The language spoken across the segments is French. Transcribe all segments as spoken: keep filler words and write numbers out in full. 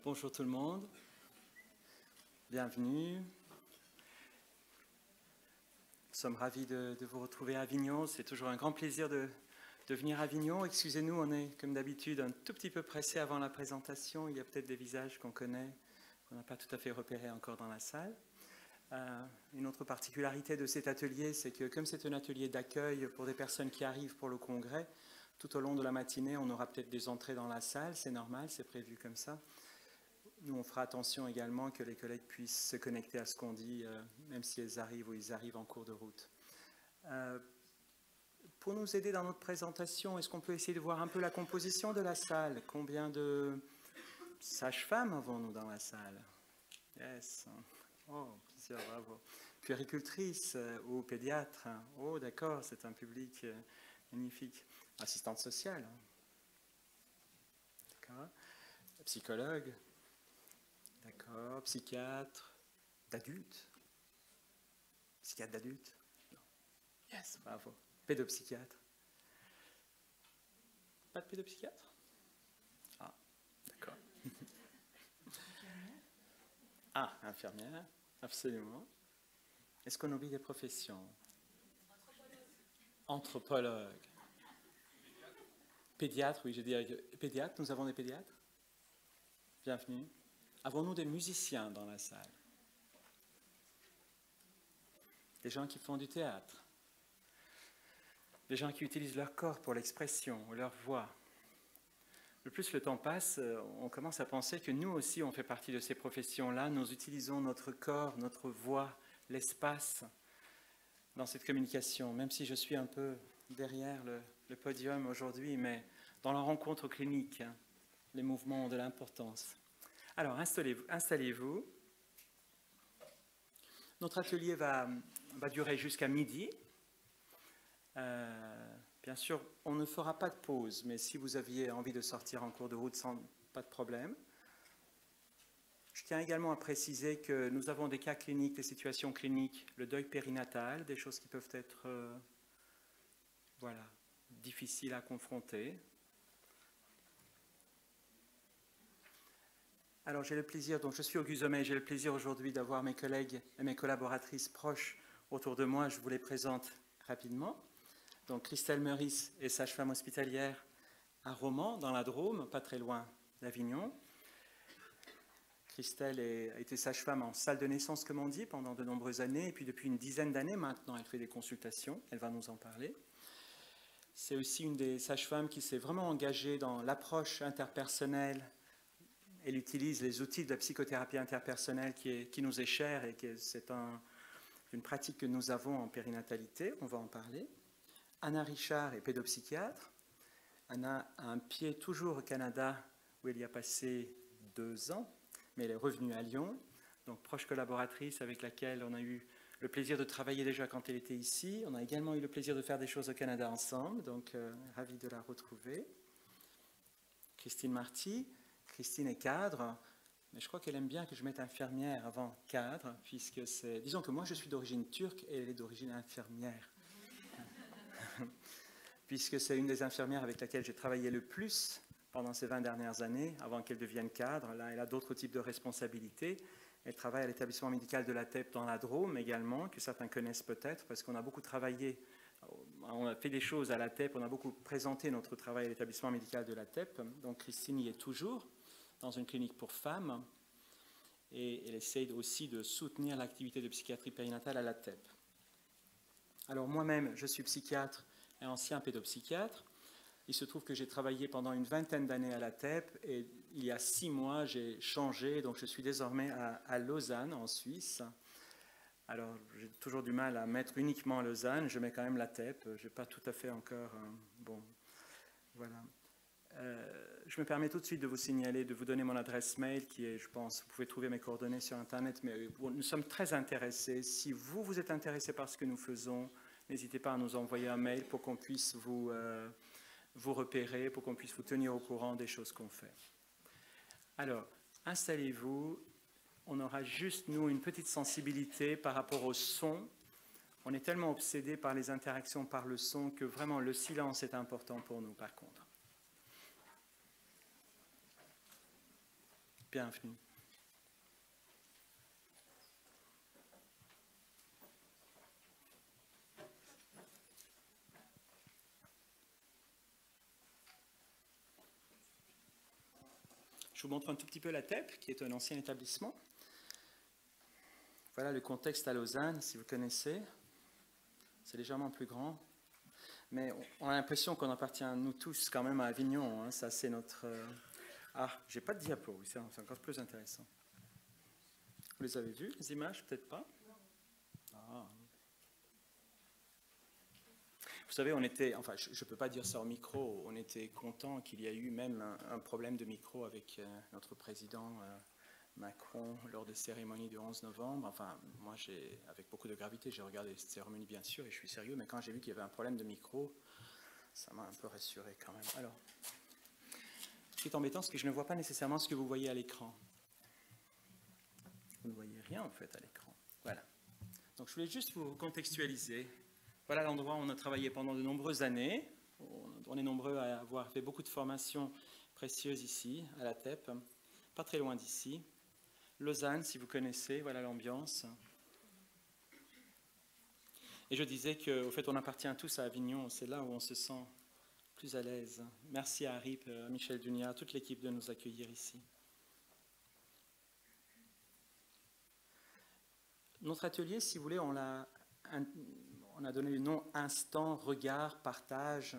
Bonjour tout le monde, bienvenue. Nous sommes ravis de, de vous retrouver à Avignon. C'est toujours un grand plaisir de, de venir à Avignon. Excusez-nous, on est comme d'habitude un tout petit peu pressé avant la présentation. Il y a peut-être des visages qu'on connaît, qu'on n'a pas tout à fait repérés encore dans la salle. Euh, une autre particularité de cet atelier, c'est que comme c'est un atelier d'accueil pour des personnes qui arrivent pour le congrès, tout au long de la matinée, on aura peut-être des entrées dans la salle, c'est normal, c'est prévu comme ça. Nous, on fera attention également que les collègues puissent se connecter à ce qu'on dit, euh, même si elles arrivent ou ils arrivent en cours de route. Euh, pour nous aider dans notre présentation, est-ce qu'on peut essayer de voir un peu la composition de la salle? Combien de sages-femmes avons-nous dans la salle? Yes. Oh, plusieurs, bravo. Puéricultrices euh, ou pédiatres? Oh, d'accord, c'est un public euh, magnifique. Assistante sociale? D'accord. Psychologue? D'accord. Psychiatre d'adultes? Psychiatre d'adultes? Non. Yes, bravo. Pédopsychiatre? Pas de pédopsychiatre? Ah, d'accord. Ah, infirmière, absolument. Est-ce qu'on oublie des professions? Anthropologue. Pédiatre, oui, je dirais que pédiatre, nous avons des pédiatres? Bienvenue. Avons-nous des musiciens dans la salle? Des gens qui font du théâtre? Des gens qui utilisent leur corps pour l'expression ou leur voix? Le plus le temps passe, on commence à penser que nous aussi, on fait partie de ces professions-là. Nous utilisons notre corps, notre voix, l'espace dans cette communication, même si je suis un peu derrière le, le podium aujourd'hui, mais dans la rencontre clinique, hein, les mouvements ont de l'importance. Alors, installez-vous. Installez-vous. Notre atelier va, va durer jusqu'à midi. Euh, bien sûr, on ne fera pas de pause, mais si vous aviez envie de sortir en cours de route, sans pas de problème. Je tiens également à préciser que nous avons des cas cliniques, des situations cliniques, le deuil périnatal, des choses qui peuvent être euh, voilà, difficiles à confronter. Alors j'ai le plaisir, donc je suis Auguste Zomet, j'ai le plaisir aujourd'hui d'avoir mes collègues et mes collaboratrices proches autour de moi. Je vous les présente rapidement. Donc Christelle Meurice est sage-femme hospitalière à Romans, dans la Drôme, pas très loin d'Avignon. Christelle est, a été sage-femme en salle de naissance, comme on dit, pendant de nombreuses années. Et puis depuis une dizaine d'années maintenant, elle fait des consultations. Elle va nous en parler. C'est aussi une des sages-femmes qui s'est vraiment engagée dans l'approche interpersonnelle. Elle utilise les outils de la psychothérapie interpersonnelle qui, est, qui nous est chère et que c'est un, une pratique que nous avons en périnatalité. On va en parler. Anna Richard est pédopsychiatre. Anna a un pied toujours au Canada où elle y a passé deux ans, mais elle est revenue à Lyon. Donc proche collaboratrice avec laquelle on a eu le plaisir de travailler déjà quand elle était ici. On a également eu le plaisir de faire des choses au Canada ensemble, donc euh, ravi de la retrouver. Christine Marty. Christine est cadre, mais je crois qu'elle aime bien que je mette infirmière avant cadre, puisque c'est... Disons que moi, je suis d'origine turque et elle est d'origine infirmière. Puisque c'est une des infirmières avec laquelle j'ai travaillé le plus pendant ces vingt dernières années, avant qu'elle devienne cadre. Là, elle a d'autres types de responsabilités. Elle travaille à l'établissement médical de la T E P dans la Drôme également, que certains connaissent peut-être, parce qu'on a beaucoup travaillé... On a fait des choses à la T E P, on a beaucoup présenté notre travail à l'établissement médical de la T E P. Donc Christine y est toujours, dans une clinique pour femmes, et elle essaye aussi de soutenir l'activité de psychiatrie périnatale à la T E P. Alors moi-même, je suis psychiatre et ancien pédopsychiatre. Il se trouve que j'ai travaillé pendant une vingtaine d'années à la T E P, et il y a six mois, j'ai changé, donc je suis désormais à, à Lausanne, en Suisse. Alors, j'ai toujours du mal à mettre uniquement Lausanne, je mets quand même la T E P, je n'ai pas tout à fait encore... Euh, bon, voilà. Euh, je me permets tout de suite de vous signaler, de vous donner mon adresse mail, qui est, je pense, vous pouvez trouver mes coordonnées sur Internet, mais nous sommes très intéressés. Si vous, vous êtes intéressé par ce que nous faisons, n'hésitez pas à nous envoyer un mail pour qu'on puisse vous, euh, vous repérer, pour qu'on puisse vous tenir au courant des choses qu'on fait. Alors, installez-vous. On aura juste, nous, une petite sensibilité par rapport au son. On est tellement obsédés par les interactions par le son que vraiment le silence est important pour nous, par contre. Bienvenue. Je vous montre un tout petit peu la T E P, qui est un ancien établissement. Voilà le contexte à Lausanne, si vous connaissez. C'est légèrement plus grand. Mais on a l'impression qu'on appartient, nous tous, quand même à Avignon. Hein. Ça, c'est notre... Euh... Ah, j'ai pas de diapo, c'est encore plus intéressant. Vous les avez vus, les images? Peut-être pas. Ah. Vous savez, on était... Enfin, je ne peux pas dire ça au micro. On était content qu'il y ait eu même un, un problème de micro avec euh, notre président euh, Macron lors des cérémonies du onze novembre. Enfin, moi, j'ai, avec beaucoup de gravité, j'ai regardé cette cérémonie, bien sûr, et je suis sérieux, mais quand j'ai vu qu'il y avait un problème de micro, ça m'a un peu rassuré quand même. Alors, ce qui est embêtant, c'est que je ne vois pas nécessairement ce que vous voyez à l'écran. Vous ne voyez rien, en fait, à l'écran. Voilà. Donc, je voulais juste vous contextualiser. Voilà l'endroit où on a travaillé pendant de nombreuses années. On est nombreux à avoir fait beaucoup de formations précieuses ici, à la T E P, pas très loin d'ici. Lausanne, si vous connaissez, voilà l'ambiance. Et je disais qu'au fait, on appartient tous à Avignon, c'est là où on se sent plus à l'aise. Merci à Harry, à Michel Dunia, à toute l'équipe de nous accueillir ici. Notre atelier, si vous voulez, on, l'a, on a donné le nom instant, regard, partage,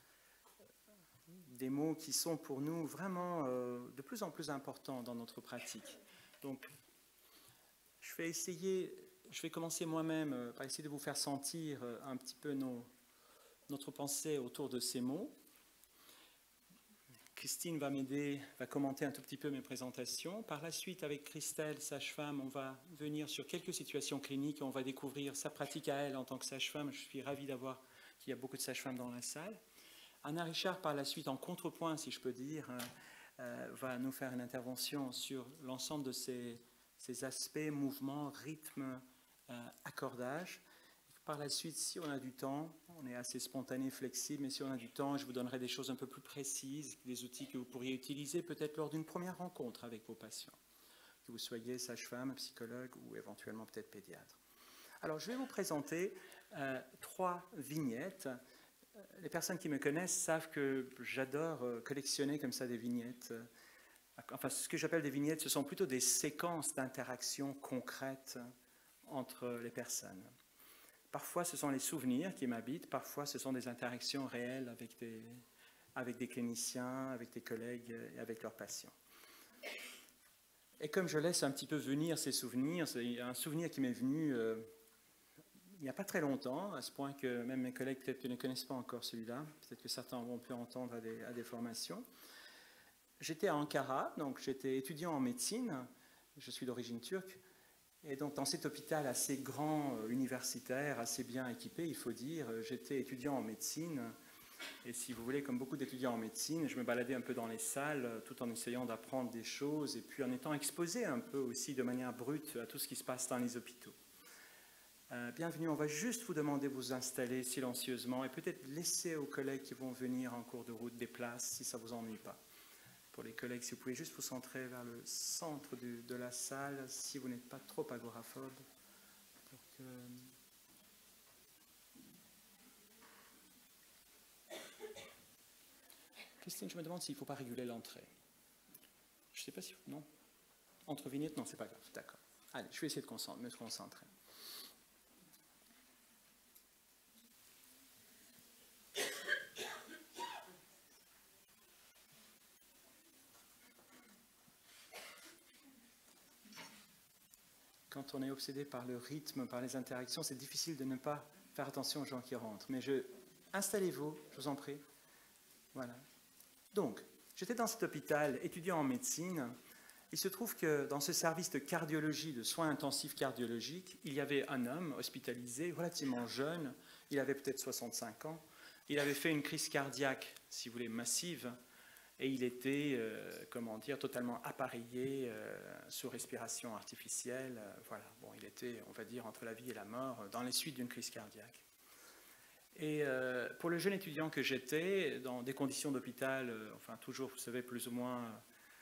des mots qui sont pour nous vraiment euh, de plus en plus importants dans notre pratique. Donc, je vais essayer, je vais commencer moi-même euh, par essayer de vous faire sentir euh, un petit peu nos, notre pensée autour de ces mots. Christine va m'aider, va commenter un tout petit peu mes présentations. Par la suite, avec Christelle, sage-femme, on va venir sur quelques situations cliniques et on va découvrir sa pratique à elle en tant que sage-femme. Je suis ravi d'avoir qu'il y a beaucoup de sages-femmes dans la salle. Anna Richard, par la suite, en contrepoint, si je peux dire, euh, euh, va nous faire une intervention sur l'ensemble de ces, ces aspects, mouvements, rythme, euh, accordage. Par la suite, si on a du temps, on est assez spontané, flexible, mais si on a du temps, je vous donnerai des choses un peu plus précises, des outils que vous pourriez utiliser peut-être lors d'une première rencontre avec vos patients, que vous soyez sage-femme, psychologue ou éventuellement peut-être pédiatre. Alors, je vais vous présenter euh, trois vignettes. Les personnes qui me connaissent savent que j'adore collectionner comme ça des vignettes. Enfin, ce que j'appelle des vignettes, ce sont plutôt des séquences d'interactions concrètes entre les personnes. Parfois, ce sont les souvenirs qui m'habitent, parfois, ce sont des interactions réelles avec des, avec des cliniciens, avec des collègues et avec leurs patients. Et comme je laisse un petit peu venir ces souvenirs, c'est un souvenir qui m'est venu euh, il n'y a pas très longtemps, à ce point que même mes collègues peut-être ne connaissent pas encore celui-là, peut-être que certains vont pu entendre à des, à des formations. J'étais à Ankara, donc j'étais étudiant en médecine, je suis d'origine turque, et donc dans cet hôpital assez grand, euh, universitaire, assez bien équipé, il faut dire, j'étais étudiant en médecine, et si vous voulez, comme beaucoup d'étudiants en médecine, je me baladais un peu dans les salles, tout en essayant d'apprendre des choses, et puis en étant exposé un peu aussi de manière brute à tout ce qui se passe dans les hôpitaux. Euh, bienvenue, on va juste vous demander de vous installer silencieusement et peut-être laisser aux collègues qui vont venir en cours de route des places si ça ne vous ennuie pas. Pour les collègues, si vous pouvez juste vous centrer vers le centre du, de la salle, si vous n'êtes pas trop agoraphobe. Pour que... Christine, je me demande s'il ne faut pas réguler l'entrée. Je ne sais pas si... Non. Entre vignettes, non, c'est pas grave. D'accord. Allez, je vais essayer de concentrer, me concentrer. Quand on est obsédé par le rythme, par les interactions, c'est difficile de ne pas faire attention aux gens qui rentrent. Mais je... installez-vous, je vous en prie. Voilà. Donc, j'étais dans cet hôpital, étudiant en médecine. Il se trouve que dans ce service de cardiologie, de soins intensifs cardiologiques, il y avait un homme hospitalisé, relativement jeune. Il avait peut-être soixante-cinq ans. Il avait fait une crise cardiaque, si vous voulez, massive. Et il était, euh, comment dire, totalement appareillé, euh, sous respiration artificielle. Euh, voilà, bon, il était, on va dire, entre la vie et la mort, dans les suites d'une crise cardiaque. Et euh, pour le jeune étudiant que j'étais, dans des conditions d'hôpital, euh, enfin toujours, vous savez, plus ou moins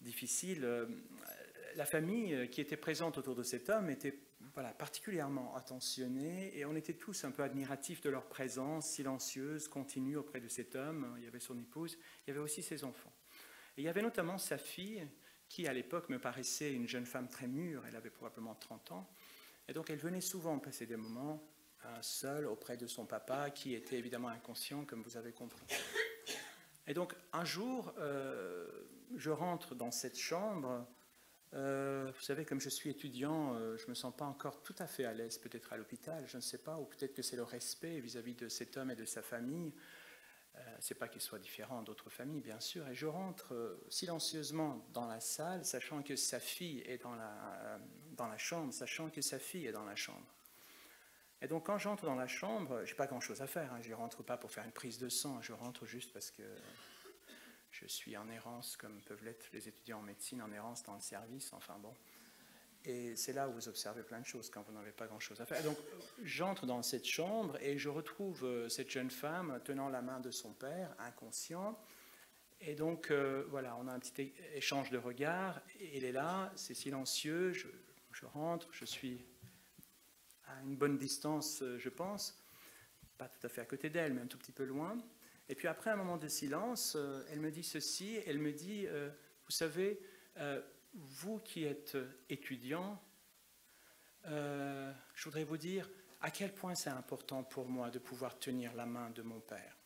difficile. La famille qui était présente autour de cet homme était voilà, particulièrement attentionnée et on était tous un peu admiratifs de leur présence silencieuse, continue auprès de cet homme. Il y avait son épouse, il y avait aussi ses enfants. Et il y avait notamment sa fille qui, à l'époque, me paraissait une jeune femme très mûre. Elle avait probablement trente ans. Et donc, elle venait souvent passer des moments euh, seule auprès de son papa, qui était évidemment inconscient, comme vous avez compris. Et donc, un jour, euh, je rentre dans cette chambre. Euh, vous savez, comme je suis étudiant, euh, je ne me sens pas encore tout à fait à l'aise, peut-être à l'hôpital, je ne sais pas, ou peut-être que c'est le respect vis-à-vis de cet homme et de sa famille. Euh, c'est pas qu'il soit différent d'autres familles, bien sûr. Et je rentre euh, silencieusement dans la salle, sachant que sa fille est dans la, euh, dans la chambre, sachant que sa fille est dans la chambre. Et donc, quand j'entre dans la chambre, je n'ai pas grand-chose à faire. Hein. Je ne rentre pas pour faire une prise de sang. Je rentre juste parce que je suis en errance, comme peuvent l'être les étudiants en médecine, en errance dans le service. Enfin bon. Et c'est là où vous observez plein de choses quand vous n'avez pas grand-chose à faire. Donc, j'entre dans cette chambre et je retrouve cette jeune femme tenant la main de son père, inconscient. Et donc, euh, voilà, on a un petit échange de regards. Et il est là, c'est silencieux. Je, je rentre, je suis à une bonne distance, je pense. Pas tout à fait à côté d'elle, mais un tout petit peu loin. Et puis après un moment de silence, elle me dit ceci. Elle me dit, euh, vous savez... Euh, vous qui êtes étudiant, euh, je voudrais vous dire à quel point c'est important pour moi de pouvoir tenir la main de mon père.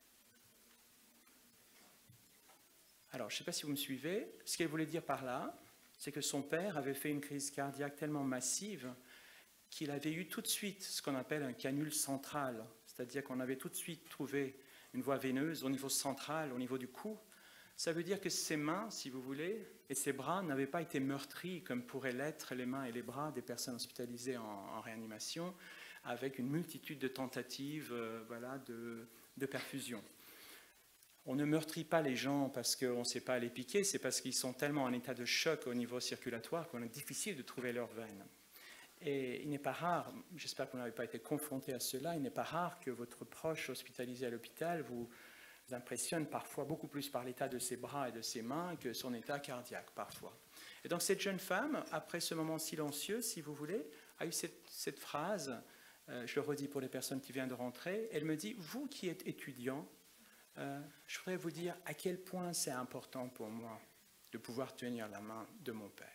Alors, je ne sais pas si vous me suivez. Ce qu'elle voulait dire par là, c'est que son père avait fait une crise cardiaque tellement massive qu'il avait eu tout de suite ce qu'on appelle un canule central, c'est-à-dire qu'on avait tout de suite trouvé une voie veineuse au niveau central, au niveau du cou. Ça veut dire que ses mains, si vous voulez, et ses bras n'avaient pas été meurtris comme pourraient l'être les mains et les bras des personnes hospitalisées en, en réanimation, avec une multitude de tentatives euh, voilà, de, de perfusion. On ne meurtrit pas les gens parce qu'on ne sait pas les piquer, c'est parce qu'ils sont tellement en état de choc au niveau circulatoire qu'on est difficile de trouver leurs veines. Et il n'est pas rare, j'espère que vous n'avez pas été confronté à cela, il n'est pas rare que votre proche hospitalisé à l'hôpital vous... impressionne parfois beaucoup plus par l'état de ses bras et de ses mains que son état cardiaque parfois. Et donc cette jeune femme, après ce moment silencieux, si vous voulez, a eu cette, cette phrase, euh, je le redis pour les personnes qui viennent de rentrer, elle me dit, vous qui êtes étudiant, euh, je voudrais vous dire à quel point c'est important pour moi de pouvoir tenir la main de mon père.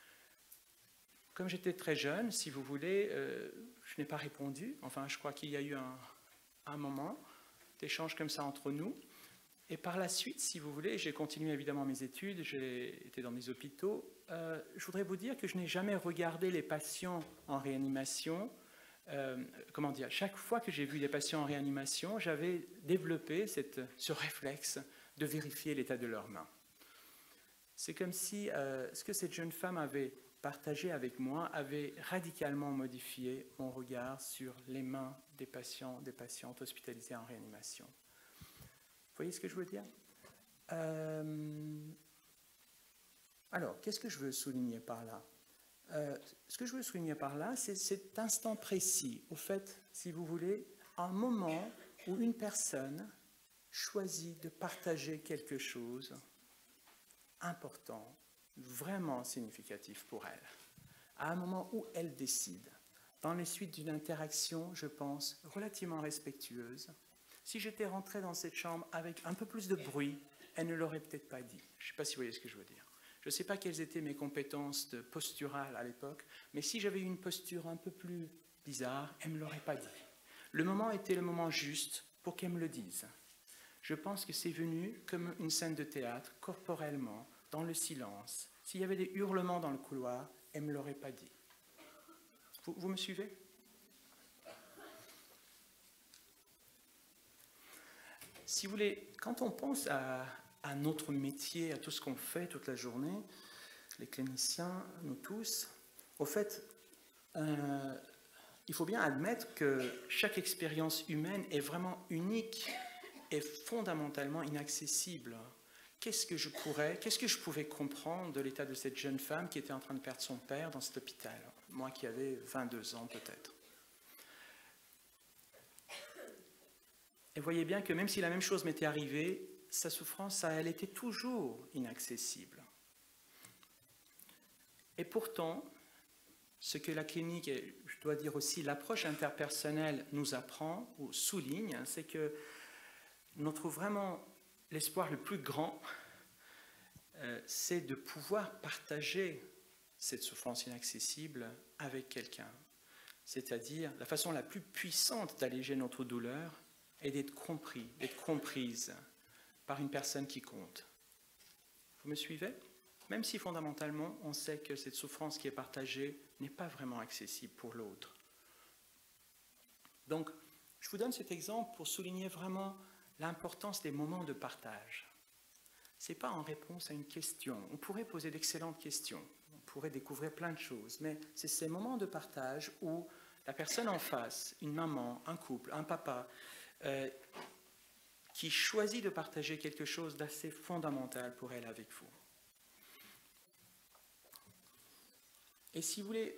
Comme j'étais très jeune, si vous voulez, euh, je n'ai pas répondu, enfin je crois qu'il y a eu un, un moment d'échange comme ça entre nous. Et par la suite, si vous voulez, j'ai continué évidemment mes études, j'ai été dans des hôpitaux. Euh, je voudrais vous dire que je n'ai jamais regardé les patients en réanimation. Euh, comment dire, chaque fois que j'ai vu des patients en réanimation, j'avais développé cette, ce réflexe de vérifier l'état de leurs mains. C'est comme si euh, ce que cette jeune femme avait partagé avec moi avait radicalement modifié mon regard sur les mains des patients, des patientes hospitalisées en réanimation. Vous voyez ce que je veux dire? euh, Alors, qu'est-ce que je veux souligner par là? euh, Ce que je veux souligner par là, c'est cet instant précis, au fait, si vous voulez, un moment où une personne choisit de partager quelque chose important, vraiment significatif pour elle, à un moment où elle décide, dans les suites d'une interaction, je pense, relativement respectueuse. Si j'étais rentré dans cette chambre avec un peu plus de bruit, elle ne l'aurait peut-être pas dit. Je ne sais pas si vous voyez ce que je veux dire. Je ne sais pas quelles étaient mes compétences de posturales à l'époque, mais si j'avais eu une posture un peu plus bizarre, elle ne me l'aurait pas dit. Le moment était le moment juste pour qu'elle me le dise. Je pense que c'est venu comme une scène de théâtre, corporellement, dans le silence. S'il y avait des hurlements dans le couloir, elle ne me l'aurait pas dit. Vous, vous me suivez? Si vous voulez, quand on pense à, à notre métier, à tout ce qu'on fait toute la journée, les cliniciens, nous tous, au fait, euh, il faut bien admettre que chaque expérience humaine est vraiment unique et fondamentalement inaccessible. Qu'est-ce que je pourrais, qu'est-ce que je pouvais comprendre de l'état de cette jeune femme qui était en train de perdre son père dans cet hôpital, moi qui avais vingt-deux ans peut-être. Et voyez bien que même si la même chose m'était arrivée, sa souffrance, elle était toujours inaccessible. Et pourtant, ce que la clinique, et je dois dire aussi l'approche interpersonnelle nous apprend ou souligne, c'est que nous trouvons vraiment l'espoir le plus grand, euh, c'est de pouvoir partager cette souffrance inaccessible avec quelqu'un. C'est-à-dire, la façon la plus puissante d'alléger notre douleur est d'être compris, d'être comprise par une personne qui compte. Vous me suivez? Même si fondamentalement, on sait que cette souffrance qui est partagée n'est pas vraiment accessible pour l'autre. Donc, je vous donne cet exemple pour souligner vraiment l'importance des moments de partage. Ce n'est pas en réponse à une question. On pourrait poser d'excellentes questions, on pourrait découvrir plein de choses, mais c'est ces moments de partage où la personne en face, une maman, un couple, un papa, euh, qui choisit de partager quelque chose d'assez fondamental pour elle avec vous. Et si vous voulez,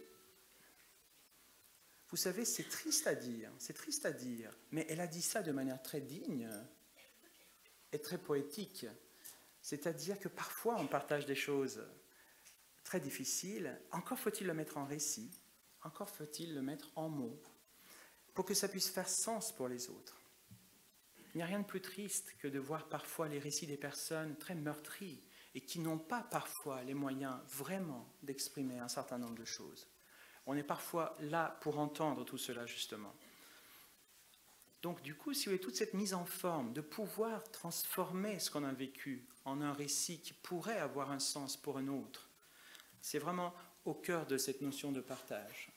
vous savez, c'est triste à dire, c'est triste à dire, mais elle a dit ça de manière très digne et très poétique. C'est-à-dire que parfois on partage des choses très difficiles, encore faut-il le mettre en récit, encore faut-il le mettre en mots, pour que ça puisse faire sens pour les autres. Il n'y a rien de plus triste que de voir parfois les récits des personnes très meurtries et qui n'ont pas parfois les moyens vraiment d'exprimer un certain nombre de choses. On est parfois là pour entendre tout cela, justement. Donc, du coup, si vous voulez, toute cette mise en forme, de pouvoir transformer ce qu'on a vécu en un récit qui pourrait avoir un sens pour un autre, c'est vraiment au cœur de cette notion de partage.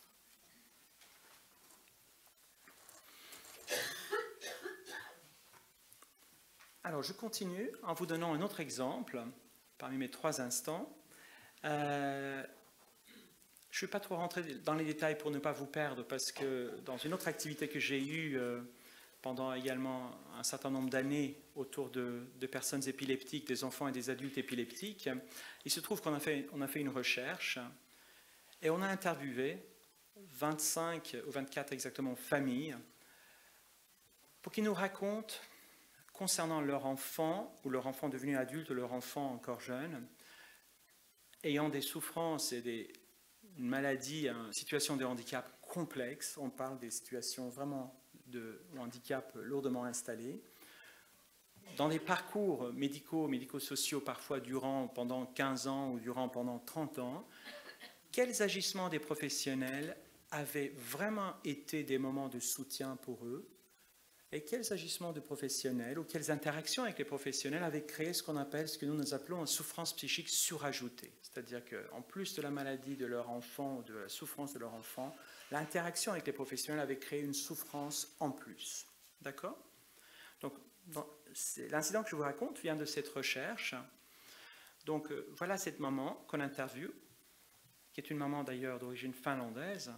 Alors, je continue en vous donnant un autre exemple, parmi mes trois instants. Euh, je ne suis pas trop rentré dans les détails pour ne pas vous perdre, parce que dans une autre activité que j'ai eue euh, pendant également un certain nombre d'années autour de, de personnes épileptiques, des enfants et des adultes épileptiques, il se trouve qu'on a fait, on a fait une recherche et on a interviewé vingt-cinq ou vingt-quatre exactement familles pour qu'ils nous racontent concernant leur enfant, ou leur enfant devenu adulte, ou leur enfant encore jeune, ayant des souffrances et des maladies, une situation de handicap complexe, on parle des situations vraiment de handicap lourdement installées, dans des parcours médicaux, médico-sociaux, parfois durant pendant quinze ans ou durant pendant trente ans, quels agissements des professionnels avaient vraiment été des moments de soutien pour eux, et quels agissements de professionnels ou quelles interactions avec les professionnels avaient créé ce qu'on appelle, ce que nous nous appelons une souffrance psychique surajoutée. C'est-à-dire qu'en plus de la maladie de leur enfant ou de la souffrance de leur enfant, l'interaction avec les professionnels avait créé une souffrance en plus. D'accord? Donc, l'incident que je vous raconte vient de cette recherche. Donc, euh, voilà cette maman qu'on interviewe, qui est une maman d'ailleurs d'origine finlandaise.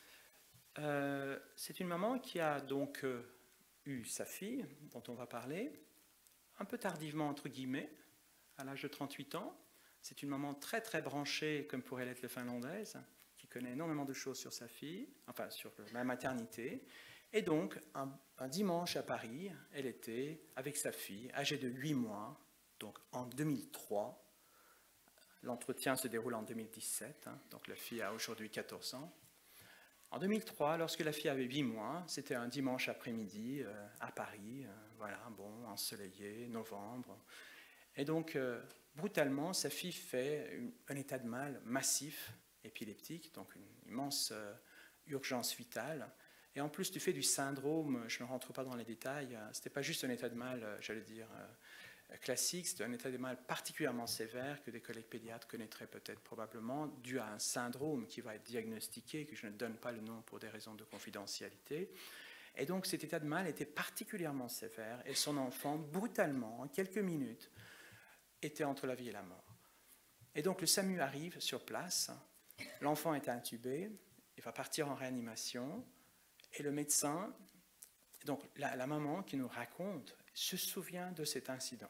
Euh, C'est une maman qui a donc... Euh, eu sa fille, dont on va parler, un peu tardivement, entre guillemets, à l'âge de trente-huit ans. C'est une maman très très branchée, comme pourrait l'être la finlandaise, qui connaît énormément de choses sur sa fille, enfin sur la maternité. Et donc, un, un dimanche à Paris, elle était avec sa fille, âgée de huit mois, donc en deux mille trois. L'entretien se déroule en deux mille dix-sept, hein, donc la fille a aujourd'hui quatorze ans. En deux mille trois, lorsque la fille avait huit mois, c'était un dimanche après-midi euh, à Paris, euh, voilà, bon, ensoleillé, novembre. Et donc, euh, brutalement, sa fille fait une, un état de mal massif, épileptique, donc une immense euh, urgence vitale. Et en plus du fait du syndrome, je ne rentre pas dans les détails, euh, ce n'était pas juste un état de mal, euh, j'allais dire, euh, classique, c'est un état de mal particulièrement sévère que des collègues pédiatres connaîtraient peut-être probablement, dû à un syndrome qui va être diagnostiqué, que je ne donne pas le nom pour des raisons de confidentialité. Et donc cet état de mal était particulièrement sévère et son enfant, brutalement, en quelques minutes, était entre la vie et la mort. Et donc le SAMU arrive sur place, l'enfant est intubé, il va partir en réanimation, et le médecin, donc la, la maman qui nous raconte, se souvient de cet incident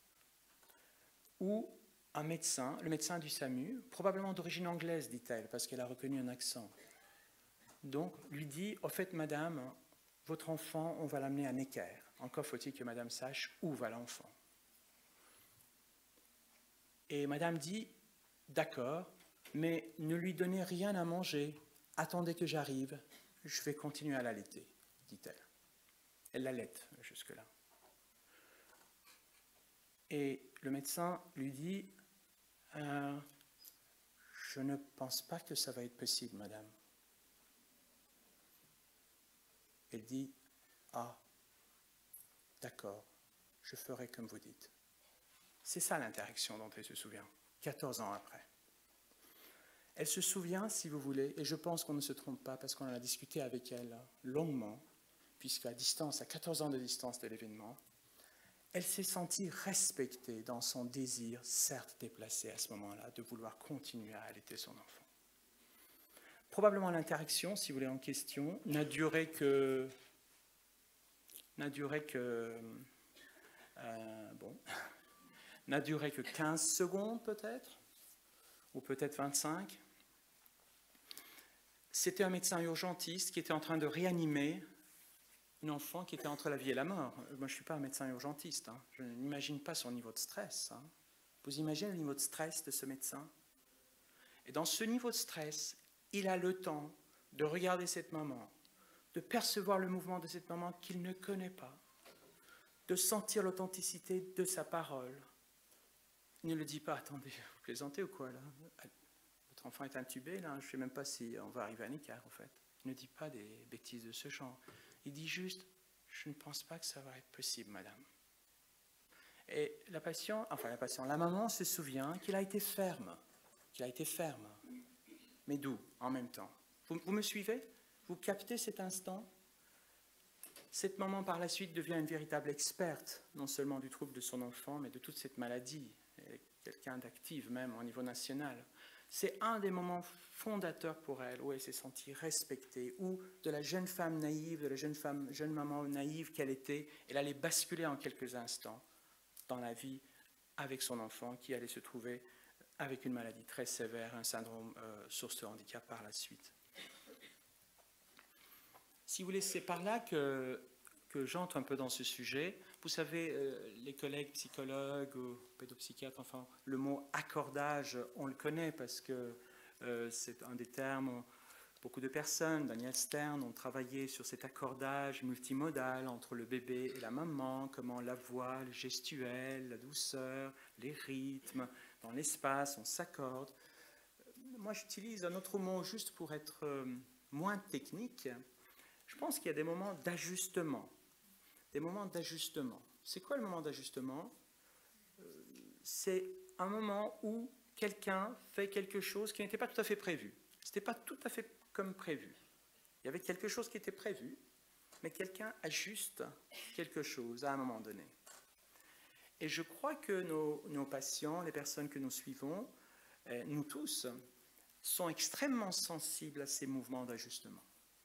où un médecin, le médecin du SAMU, probablement d'origine anglaise, dit-elle, parce qu'elle a reconnu un accent, donc lui dit, au fait, madame, votre enfant, on va l'amener à Necker. Encore faut-il que madame sache où va l'enfant. Et madame dit, d'accord, mais ne lui donnez rien à manger. Attendez que j'arrive, je vais continuer à l'allaiter, dit-elle. Elle l'allaite jusque-là. Et le médecin lui dit euh, « Je ne pense pas que ça va être possible, madame. » Elle dit « Ah, d'accord, je ferai comme vous dites. » C'est ça l'interaction dont elle se souvient, quatorze ans après. Elle se souvient, si vous voulez, et je pense qu'on ne se trompe pas parce qu'on en a discuté avec elle longuement, puisqu'à distance, à quatorze ans de distance de l'événement, elle s'est sentie respectée dans son désir, certes déplacé à ce moment-là, de vouloir continuer à allaiter son enfant. Probablement l'interaction, si vous voulez, en question, n'a duré que, n'a duré que, euh, bon, n'a duré que quinze secondes peut-être, ou peut-être vingt-cinq. C'était un médecin urgentiste qui était en train de réanimer une enfant qui était entre la vie et la mort. Moi, je ne suis pas un médecin urgentiste. Hein. Je n'imagine pas son niveau de stress. Hein. Vous imaginez le niveau de stress de ce médecin? Et dans ce niveau de stress, il a le temps de regarder cette maman, de percevoir le mouvement de cette maman qu'il ne connaît pas, de sentir l'authenticité de sa parole. Il ne le dit pas, attendez, vous plaisantez ou quoi là? Votre enfant est intubé, là, je ne sais même pas si on va arriver à un écart, en fait. Il ne dit pas des bêtises de ce genre. Il dit juste, je ne pense pas que ça va être possible, madame. Et la patiente, enfin la patiente, la maman se souvient qu'il a été ferme, qu'il a été ferme, mais doux en même temps. Vous, vous me suivez? Vous captez cet instant? Cette maman, par la suite, devient une véritable experte, non seulement du trouble de son enfant, mais de toute cette maladie, quelqu'un d'active même au niveau national. C'est un des moments fondateurs pour elle, où elle s'est sentie respectée, où de la jeune femme naïve, de la jeune, femme, jeune maman naïve qu'elle était, elle allait basculer en quelques instants dans la vie avec son enfant qui allait se trouver avec une maladie très sévère, un syndrome euh, source de handicap par la suite. Si vous voulez, c'est par là que, que j'entre un peu dans ce sujet. Vous savez, euh, les collègues psychologues ou pédopsychiatres, enfin, le mot accordage, on le connaît parce que euh, c'est un des termes, on, beaucoup de personnes, Daniel Stern, ont travaillé sur cet accordage multimodal entre le bébé et la maman, comment la voix, le gestuel, la douceur, les rythmes, dans l'espace, on s'accorde. Moi, j'utilise un autre mot juste pour être euh, moins technique. Je pense qu'il y a des moments d'ajustement. Des moments d'ajustement. C'est quoi le moment d'ajustement? C'est un moment où quelqu'un fait quelque chose qui n'était pas tout à fait prévu. Ce n'était pas tout à fait comme prévu. Il y avait quelque chose qui était prévu, mais quelqu'un ajuste quelque chose à un moment donné. Et je crois que nos, nos patients, les personnes que nous suivons, nous tous, sont extrêmement sensibles à ces mouvements d'ajustement.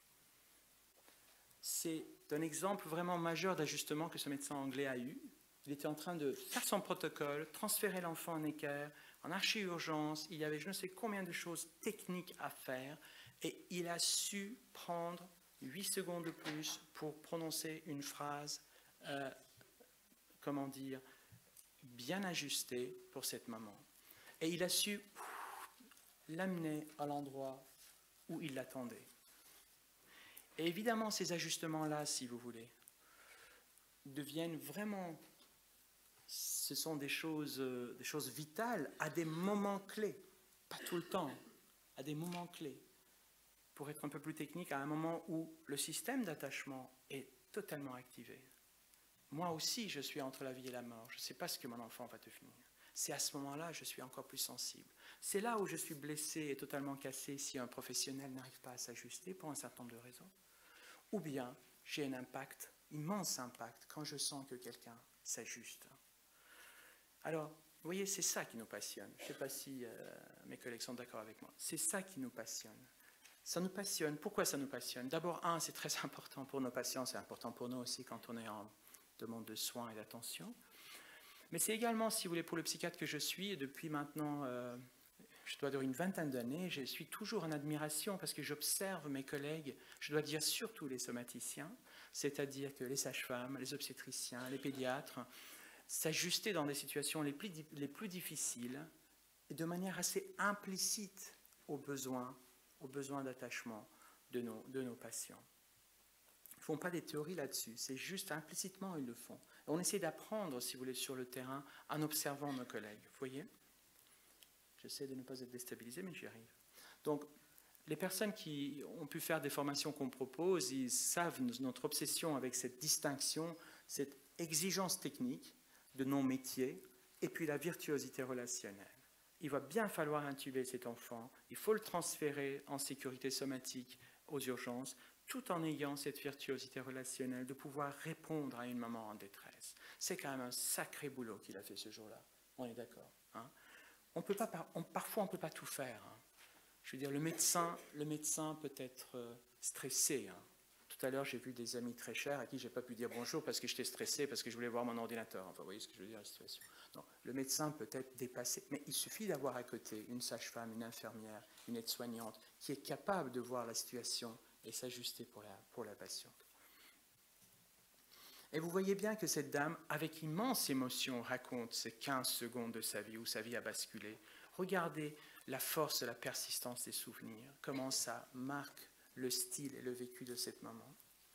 C'est un exemple vraiment majeur d'ajustement que ce médecin anglais a eu. Il était en train de faire son protocole, transférer l'enfant en équerre, en archi-urgence. Il y avait je ne sais combien de choses techniques à faire et il a su prendre huit secondes de plus pour prononcer une phrase, euh, comment dire, bien ajustée pour cette maman. Et il a su l'amener à l'endroit où il l'attendait. Et évidemment, ces ajustements-là, si vous voulez, deviennent vraiment, ce sont des choses, euh, des choses vitales à des moments clés, pas tout le temps, à des moments clés. Pour être un peu plus technique, à un moment où le système d'attachement est totalement activé. Moi aussi, je suis entre la vie et la mort. Je ne sais pas ce que mon enfant va devenir. C'est à ce moment-là que je suis encore plus sensible. C'est là où je suis blessé et totalement cassé si un professionnel n'arrive pas à s'ajuster pour un certain nombre de raisons. Ou bien j'ai un impact, immense impact, quand je sens que quelqu'un s'ajuste. Alors, vous voyez, c'est ça qui nous passionne. Je ne sais pas si euh, mes collègues sont d'accord avec moi. C'est ça qui nous passionne. Ça nous passionne. Pourquoi ça nous passionne? D'abord, un, c'est très important pour nos patients, c'est important pour nous aussi quand on est en demande de soins et d'attention. Mais c'est également, si vous voulez, pour le psychiatre que je suis, et depuis maintenant, euh, je dois dire une vingtaine d'années, je suis toujours en admiration parce que j'observe mes collègues, je dois dire surtout les somaticiens, c'est-à-dire que les sages-femmes, les obstétriciens, les pédiatres, s'ajuster dans des situations les plus, les plus difficiles et de manière assez implicite aux besoins, aux besoins d'attachement de nos, de nos patients. Ils ne font pas des théories là-dessus, c'est juste implicitement ils le font. Et on essaie d'apprendre, si vous voulez, sur le terrain en observant nos collègues. Vous voyez? J'essaie de ne pas être déstabilisé, mais j'y arrive. Donc, les personnes qui ont pu faire des formations qu'on propose, ils savent notre obsession avec cette distinction, cette exigence technique de nos métiers, et puis la virtuosité relationnelle. Il va bien falloir intuber cet enfant, il faut le transférer en sécurité somatique aux urgences, tout en ayant cette virtuosité relationnelle de pouvoir répondre à une maman en détresse. C'est quand même un sacré boulot qu'il a fait ce jour-là, on est d'accord, hein? On peut pas, on, parfois on ne peut pas tout faire, hein. Je veux dire, le médecin, le médecin peut être stressé, hein. Tout à l'heure, j'ai vu des amis très chers à qui je n'ai pas pu dire bonjour parce que j'étais stressé, parce que je voulais voir mon ordinateur. Enfin, vous voyez ce que je veux dire, la situation. Non, le médecin peut être dépassé, mais il suffit d'avoir à côté une sage-femme, une infirmière, une aide-soignante qui est capable de voir la situation et s'ajuster pour la, pour la patiente. Et vous voyez bien que cette dame, avec immense émotion, raconte ces quinze secondes de sa vie où sa vie a basculé. Regardez la force et la persistance des souvenirs, comment ça marque le style et le vécu de cette maman.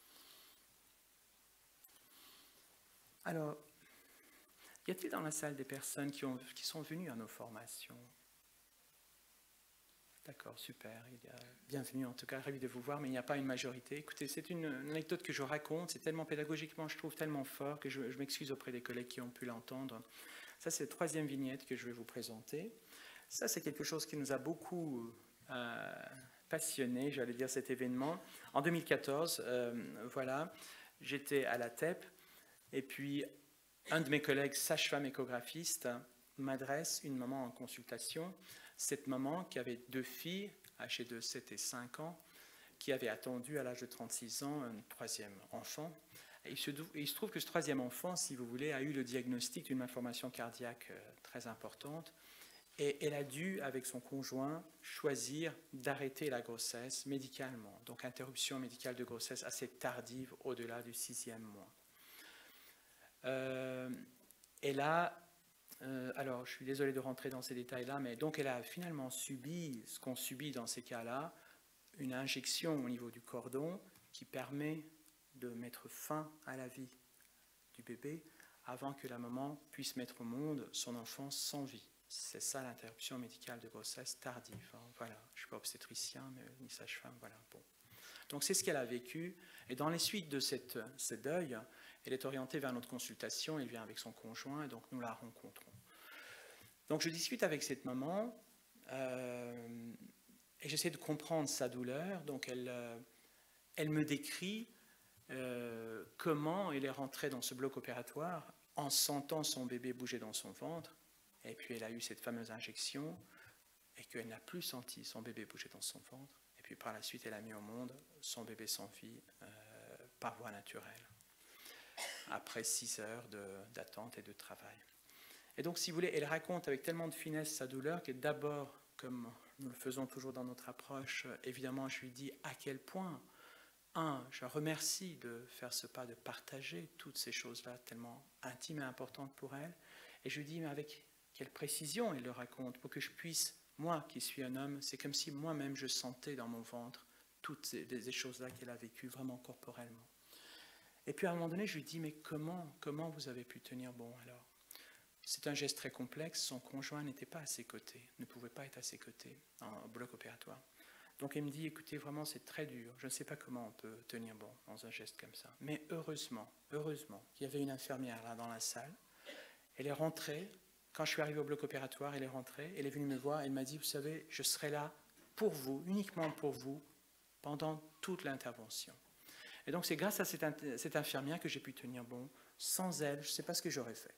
Alors, y a-t-il dans la salle des personnes qui, ont, qui sont venues à nos formations? D'accord, super. Il y a, bienvenue, en tout cas, ravi de vous voir, mais il n'y a pas une majorité. Écoutez, c'est une, une anecdote que je raconte, c'est tellement pédagogiquement, je trouve, tellement fort que je, je m'excuse auprès des collègues qui ont pu l'entendre. Ça, c'est la troisième vignette que je vais vous présenter. Ça, c'est quelque chose qui nous a beaucoup euh, passionné, j'allais dire, cet événement. En deux mille quatorze, euh, voilà, j'étais à la T E P, et puis un de mes collègues, sage-femme échographiste, m'adresse une maman en consultation. Cette maman qui avait deux filles, âgées de sept et cinq ans, qui avait attendu à l'âge de trente-six ans un troisième enfant. Et il, se, il se trouve que ce troisième enfant, si vous voulez, a eu le diagnostic d'une malformation cardiaque euh, très importante. Et elle a dû, avec son conjoint, choisir d'arrêter la grossesse médicalement. Donc interruption médicale de grossesse assez tardive, au-delà du sixième mois. Euh, et là, euh, alors je suis désolé de rentrer dans ces détails-là, mais donc elle a finalement subi ce qu'on subit dans ces cas-là, une injection au niveau du cordon qui permet de mettre fin à la vie du bébé avant que la maman puisse mettre au monde son enfant sans vie. C'est ça l'interruption médicale de grossesse tardive. Hein. Voilà, je ne suis pas obstétricien, mais ni sage-femme, voilà. Bon. Donc c'est ce qu'elle a vécu. Et dans les suites de cette, ce deuil, elle est orientée vers notre consultation, elle vient avec son conjoint, et donc nous la rencontrons. Donc je discute avec cette maman, euh, et j'essaie de comprendre sa douleur. Donc elle, euh, elle me décrit euh, comment elle est rentrée dans ce bloc opératoire en sentant son bébé bouger dans son ventre. Et puis elle a eu cette fameuse injection et qu'elle n'a plus senti son bébé bouger dans son ventre. Et puis par la suite, elle a mis au monde son bébé sans vie euh, par voie naturelle, après six heures d'attente et de travail. Et donc, si vous voulez, elle raconte avec tellement de finesse sa douleur que d'abord, comme nous le faisons toujours dans notre approche, évidemment, je lui dis à quel point, un, je remercie de faire ce pas, de partager toutes ces choses-là tellement intimes et importantes pour elle. Et je lui dis, mais avec quelle précision elle le raconte, pour que je puisse, moi qui suis un homme, c'est comme si moi-même je sentais dans mon ventre toutes ces, ces choses-là qu'elle a vécues vraiment corporellement. Et puis à un moment donné, je lui dis, mais comment, comment vous avez pu tenir bon alors? C'est un geste très complexe, son conjoint n'était pas à ses côtés, ne pouvait pas être à ses côtés en bloc opératoire. Donc elle me dit, écoutez, vraiment c'est très dur, je ne sais pas comment on peut tenir bon dans un geste comme ça. Mais heureusement, heureusement, il y avait une infirmière là dans la salle, elle est rentrée. Quand je suis arrivé au bloc opératoire, elle est rentrée, elle est venue me voir, elle m'a dit, vous savez, je serai là pour vous, uniquement pour vous, pendant toute l'intervention. Et donc c'est grâce à cette, cette infirmière que j'ai pu tenir bon. Sans elle, je ne sais pas ce que j'aurais fait.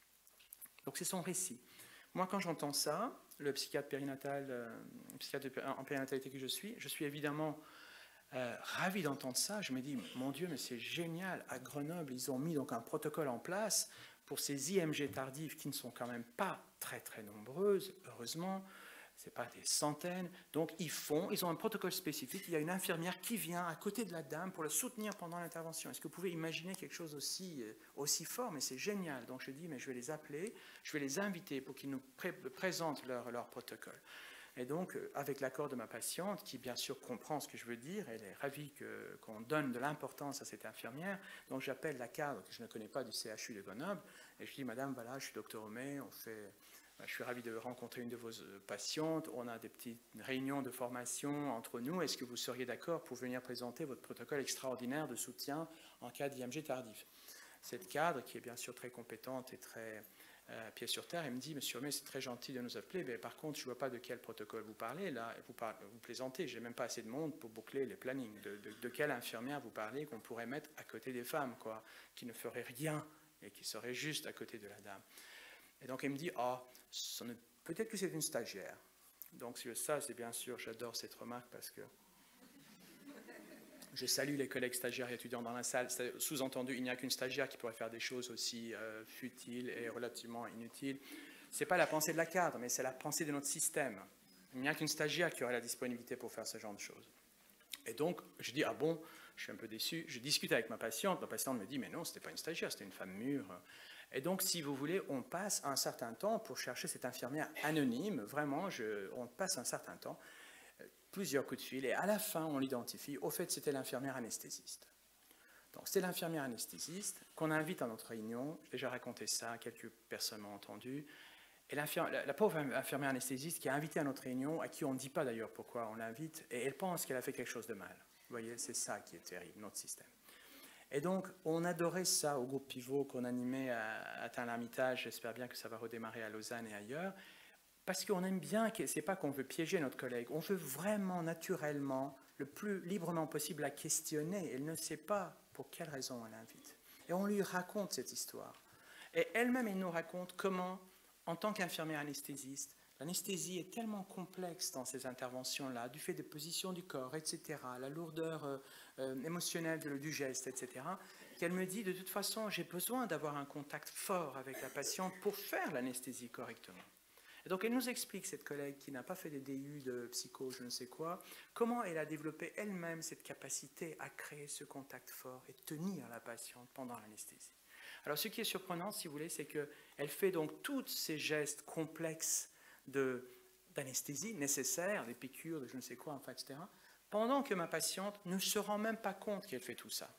Donc c'est son récit. Moi, quand j'entends ça, le psychiatre périnatal, euh, psychiatre en périnatalité que je suis, je suis évidemment euh, ravi d'entendre ça. Je me dis, mon Dieu, mais c'est génial. À Grenoble, ils ont mis donc un protocole en place pour ces I M G tardives qui ne sont quand même pas très très nombreuses, heureusement, ce n'est pas des centaines. Donc ils font, ils ont un protocole spécifique, il y a une infirmière qui vient à côté de la dame pour la soutenir pendant l'intervention. Est-ce que vous pouvez imaginer quelque chose aussi, aussi fort? Mais c'est génial. Donc je dis, mais je vais les appeler, je vais les inviter pour qu'ils nous pré présentent leur, leur protocole. Et donc, avec l'accord de ma patiente, qui bien sûr comprend ce que je veux dire, elle est ravie qu'on donne de l'importance à cette infirmière, donc j'appelle la cadre que je ne connais pas du C H U de Grenoble, et je dis, madame, voilà, je suis docteur Homais, on fait, je suis ravi de rencontrer une de vos patientes, on a des petites réunions de formation entre nous, est-ce que vous seriez d'accord pour venir présenter votre protocole extraordinaire de soutien en cas d'I M G tardif? Cette cadre, qui est bien sûr très compétente et très euh, pied sur terre, elle me dit, monsieur Homais, c'est très gentil de nous appeler, mais par contre, je ne vois pas de quel protocole vous parlez, là, vous, parlez, vous plaisantez, je n'ai même pas assez de monde pour boucler les plannings. De, de, de quelle infirmière vous parlez qu'on pourrait mettre à côté des femmes, quoi, qui ne ferait rien et qui serait juste à côté de la dame. Et donc, elle me dit, ah, oh, peut-être que c'est une stagiaire. Donc, ça, c'est bien sûr, j'adore cette remarque parce que je salue les collègues stagiaires et étudiants dans la salle. Sous-entendu, il n'y a qu'une stagiaire qui pourrait faire des choses aussi euh, futiles et relativement inutiles. Ce n'est pas la pensée de la cadre, mais c'est la pensée de notre système. Il n'y a qu'une stagiaire qui aurait la disponibilité pour faire ce genre de choses. Et donc, je dis, ah bon, je suis un peu déçu. Je discute avec ma patiente. Ma patiente me dit, mais non, ce n'était pas une stagiaire, c'était une femme mûre. Et donc, si vous voulez, on passe un certain temps pour chercher cette infirmière anonyme. Vraiment, je, on passe un certain temps. Plusieurs coups de fil, et à la fin, on l'identifie. Au fait, c'était l'infirmière anesthésiste. Donc, c'est l'infirmière anesthésiste qu'on invite à notre réunion. J'ai déjà raconté ça, quelques personnes m'ont entendu. Et la, la pauvre infirmière anesthésiste qui est invitée à notre réunion, à qui on ne dit pas d'ailleurs pourquoi on l'invite, et elle pense qu'elle a fait quelque chose de mal. Vous voyez, c'est ça qui est terrible, notre système. Et donc, on adorait ça au groupe Pivot qu'on animait à, à Tain-l'Hermitage. J'espère bien que ça va redémarrer à Lausanne et ailleurs. Parce qu'on aime bien, ce n'est pas qu'on veut piéger notre collègue, on veut vraiment, naturellement, le plus librement possible la questionner. Elle ne sait pas pour quelle raison on l'invite. Et on lui raconte cette histoire. Et elle-même, elle nous raconte comment, en tant qu'infirmière anesthésiste, l'anesthésie est tellement complexe dans ces interventions-là, du fait des positions du corps, et cetera, la lourdeur euh, euh, émotionnelle de, du geste, et cetera, qu'elle me dit, de toute façon, j'ai besoin d'avoir un contact fort avec la patiente pour faire l'anesthésie correctement. Et donc, elle nous explique, cette collègue qui n'a pas fait des D U de psycho, je ne sais quoi, comment elle a développé elle-même cette capacité à créer ce contact fort et tenir la patiente pendant l'anesthésie. Alors, ce qui est surprenant, si vous voulez, c'est qu'elle fait donc tous ces gestes complexes d'anesthésie nécessaires, des piqûres, de je ne sais quoi, enfin, et cetera, pendant que ma patiente ne se rend même pas compte qu'elle fait tout ça.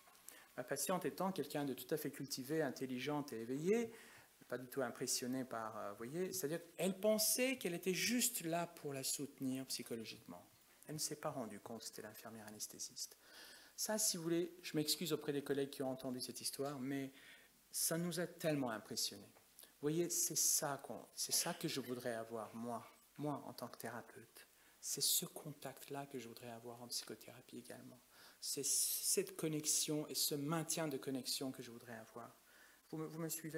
Ma patiente étant quelqu'un de tout à fait cultivé, intelligente et éveillée, pas du tout impressionnée par, euh, vous voyez, c'est-à-dire qu'elle pensait qu'elle était juste là pour la soutenir psychologiquement. Elle ne s'est pas rendue compte que c'était l'infirmière anesthésiste. Ça, si vous voulez, je m'excuse auprès des collègues qui ont entendu cette histoire, mais ça nous a tellement impressionnés. Vous voyez, c'est ça, qu'on, c'est ça que je voudrais avoir, moi, moi en tant que thérapeute. C'est ce contact-là que je voudrais avoir en psychothérapie également. C'est cette connexion et ce maintien de connexion que je voudrais avoir. Vous me, vous me suivez ?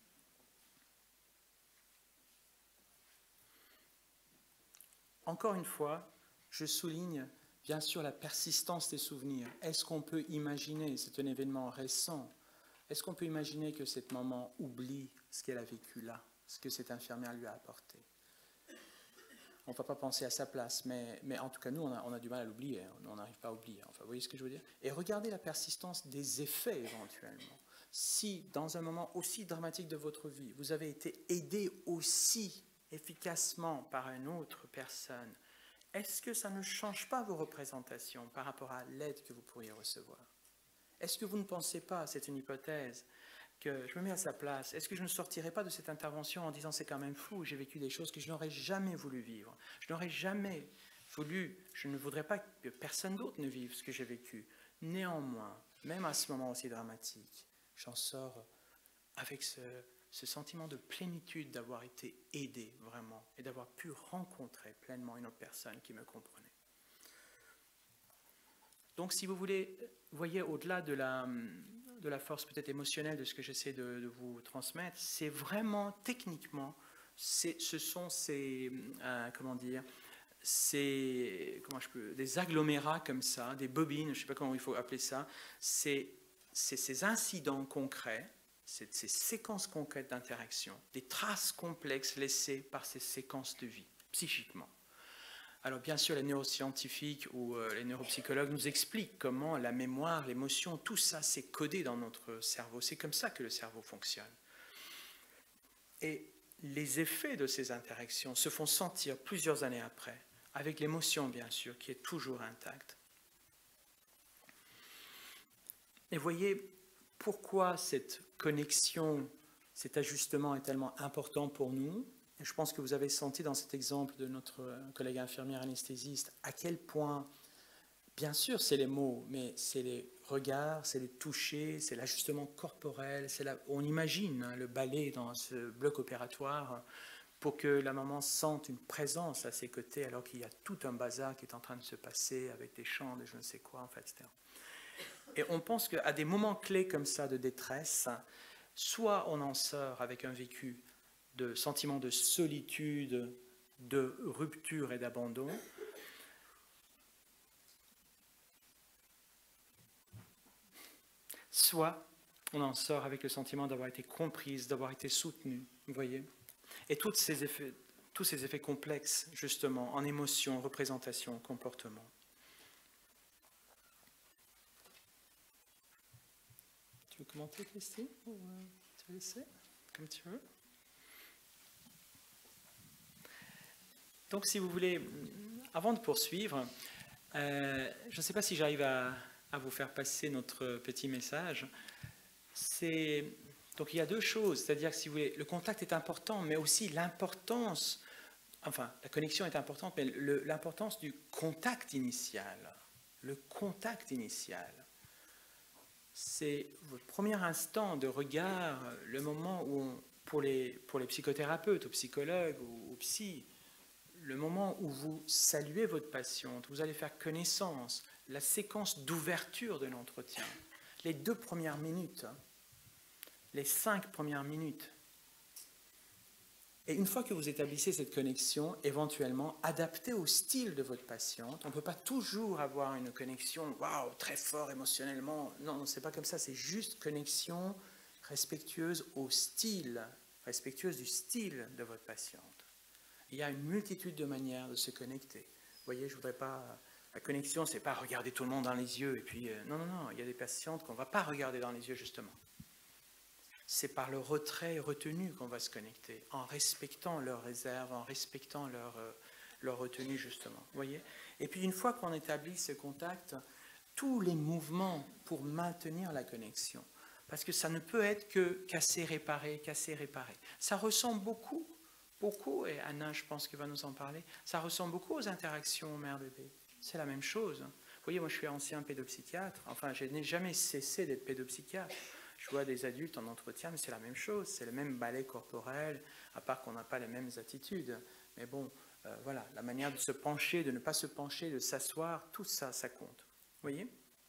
Encore une fois, je souligne bien sûr la persistance des souvenirs. Est-ce qu'on peut imaginer, c'est un événement récent, est-ce qu'on peut imaginer que cette maman oublie ce qu'elle a vécu là, ce que cette infirmière lui a apporté? On ne va pas penser à sa place, mais, mais en tout cas, nous, on a, on a du mal à l'oublier, on n'arrive pas à oublier. Enfin, vous voyez ce que je veux dire? Et regardez la persistance des effets éventuellement. Si, dans un moment aussi dramatique de votre vie, vous avez été aidé aussi efficacement par une autre personne, est-ce que ça ne change pas vos représentations par rapport à l'aide que vous pourriez recevoir? Est-ce que vous ne pensez pas, c'est une hypothèse, que je me mets à sa place, est-ce que je ne sortirai pas de cette intervention en disant c'est quand même fou, j'ai vécu des choses que je n'aurais jamais voulu vivre, je n'aurais jamais voulu, je ne voudrais pas que personne d'autre ne vive ce que j'ai vécu. Néanmoins, même à ce moment aussi dramatique, j'en sors avec ce... ce sentiment de plénitude d'avoir été aidé vraiment et d'avoir pu rencontrer pleinement une autre personne qui me comprenait. Donc si vous voulez, vous voyez, au-delà de la, de la force peut-être émotionnelle de ce que j'essaie de, de vous transmettre, c'est vraiment techniquement, c'est, ce sont ces, euh, comment dire, ces, comment je peux, des agglomérats comme ça, des bobines, je ne sais pas comment il faut appeler ça, c'est, c'est ces incidents concrets, ces, ces séquences concrètes d'interaction, des traces complexes laissées par ces séquences de vie, psychiquement. Alors bien sûr, les neuroscientifiques ou euh, les neuropsychologues nous expliquent comment la mémoire, l'émotion, tout ça, c'est codé dans notre cerveau. C'est comme ça que le cerveau fonctionne. Et les effets de ces interactions se font sentir plusieurs années après, avec l'émotion bien sûr, qui est toujours intacte. Et voyez pourquoi cette connexion, cet ajustement est tellement important pour nous. Et je pense que vous avez senti dans cet exemple de notre collègue infirmière anesthésiste à quel point, bien sûr, c'est les mots, mais c'est les regards, c'est les touchés, c'est l'ajustement corporel. C'est la... On imagine hein, le balai dans ce bloc opératoire pour que la maman sente une présence à ses côtés alors qu'il y a tout un bazar qui est en train de se passer avec des chants, des je ne sais quoi, en fait, et cetera. Et on pense qu'à des moments clés comme ça de détresse, soit on en sort avec un vécu de sentiment de solitude, de rupture et d'abandon, soit on en sort avec le sentiment d'avoir été comprise, d'avoir été soutenue, vous voyez. Et tous ces effets, tous ces effets complexes, justement, en émotion, représentation, comportement. Tu veux commenter, Christine, ou euh, tu veux laisser, comme tu veux. Donc, si vous voulez, avant de poursuivre, euh, je ne sais pas si j'arrive à, à vous faire passer notre petit message. C'est, donc, il y a deux choses, c'est-à-dire que si vous voulez, le contact est important, mais aussi l'importance, enfin, la connexion est importante, mais le, l'importance du contact initial. Le contact initial. C'est votre premier instant de regard, le moment où, on, pour, les, pour les psychothérapeutes, aux psychologues, aux, aux psys, le moment où vous saluez votre patiente, vous allez faire connaissance, la séquence d'ouverture de l'entretien, les deux premières minutes, les cinq premières minutes. Et une fois que vous établissez cette connexion, éventuellement, adaptée au style de votre patiente, on ne peut pas toujours avoir une connexion, waouh, très fort émotionnellement. Non, non, c'est pas comme ça, c'est juste connexion respectueuse au style, respectueuse du style de votre patiente. Il y a une multitude de manières de se connecter. Vous voyez, je voudrais pas... La connexion, c'est pas regarder tout le monde dans les yeux et puis... Euh, non, non, non, il y a des patientes qu'on ne va pas regarder dans les yeux, justement. C'est par le retrait retenu qu'on va se connecter, en respectant leurs réserves, en respectant leur, euh, leur retenue, justement. Vous voyez ? Et puis, une fois qu'on établit ce contact, tous les mouvements pour maintenir la connexion, parce que ça ne peut être que casser, réparer, casser, réparer. Ça ressemble beaucoup, beaucoup, et Anna, je pense qu'elle va nous en parler, ça ressemble beaucoup aux interactions mère-bébé. C'est la même chose. Vous voyez, moi, je suis ancien pédopsychiatre. Enfin, je n'ai jamais cessé d'être pédopsychiatre. Je vois des adultes en entretien, mais c'est la même chose, c'est le même balai corporel, à part qu'on n'a pas les mêmes attitudes. Mais bon, euh, voilà, la manière de se pencher, de ne pas se pencher, de s'asseoir, tout ça, ça compte. Vous voyez ?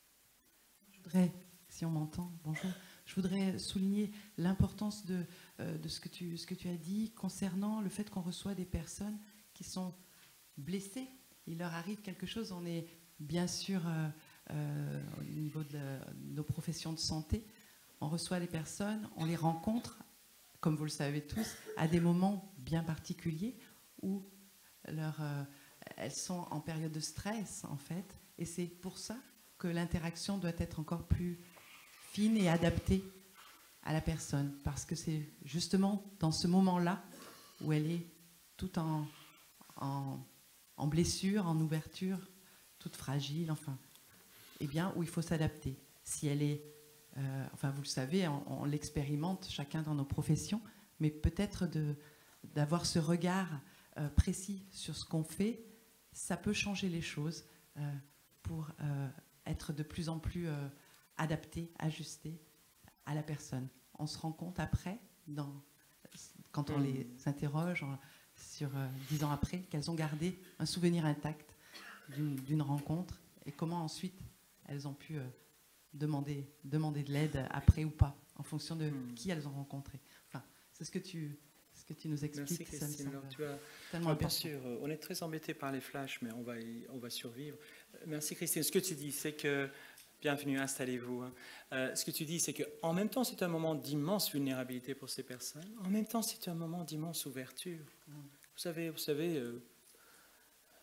Je voudrais, si on m'entend, bonjour, je voudrais souligner l'importance de, euh, de ce que tu, ce que tu as dit concernant le fait qu'on reçoit des personnes qui sont blessées. Il leur arrive quelque chose, on est bien sûr euh, euh, au niveau de, la, de nos professions de santé. On reçoit les personnes, on les rencontre, comme vous le savez tous, à des moments bien particuliers où leur, euh, elles sont en période de stress, en fait. Et c'est pour ça que l'interaction doit être encore plus fine et adaptée à la personne. Parce que c'est justement dans ce moment-là où elle est tout en, en, en blessure, en ouverture, toute fragile, enfin, eh bien, où il faut s'adapter. Si elle est Euh, enfin, vous le savez, on, on l'expérimente chacun dans nos professions, mais peut-être de, d'avoir ce regard euh, précis sur ce qu'on fait, ça peut changer les choses euh, pour euh, être de plus en plus euh, adapté, ajusté à la personne. On se rend compte après, dans, quand on les interroge on, sur euh, dix ans après, qu'elles ont gardé un souvenir intact d'une, d'une rencontre et comment ensuite elles ont pu... Euh, Demander, demander de l'aide après ou pas, en fonction de hmm. qui elles ont rencontré. Enfin, c'est ce que tu, ce que tu nous expliques. Merci Christine. Alors, tu as, tellement ah, bien sûr, on est très embêtés par les flashs, mais on va, y, on va survivre. Merci Christine. Ce que tu dis, c'est que, bienvenue, installez-vous. Hein. Euh, ce que tu dis, c'est qu'en même temps, c'est un moment d'immense vulnérabilité pour ces personnes. En même temps, c'est un moment d'immense ouverture. Hmm. Vous savez, vous savez, euh,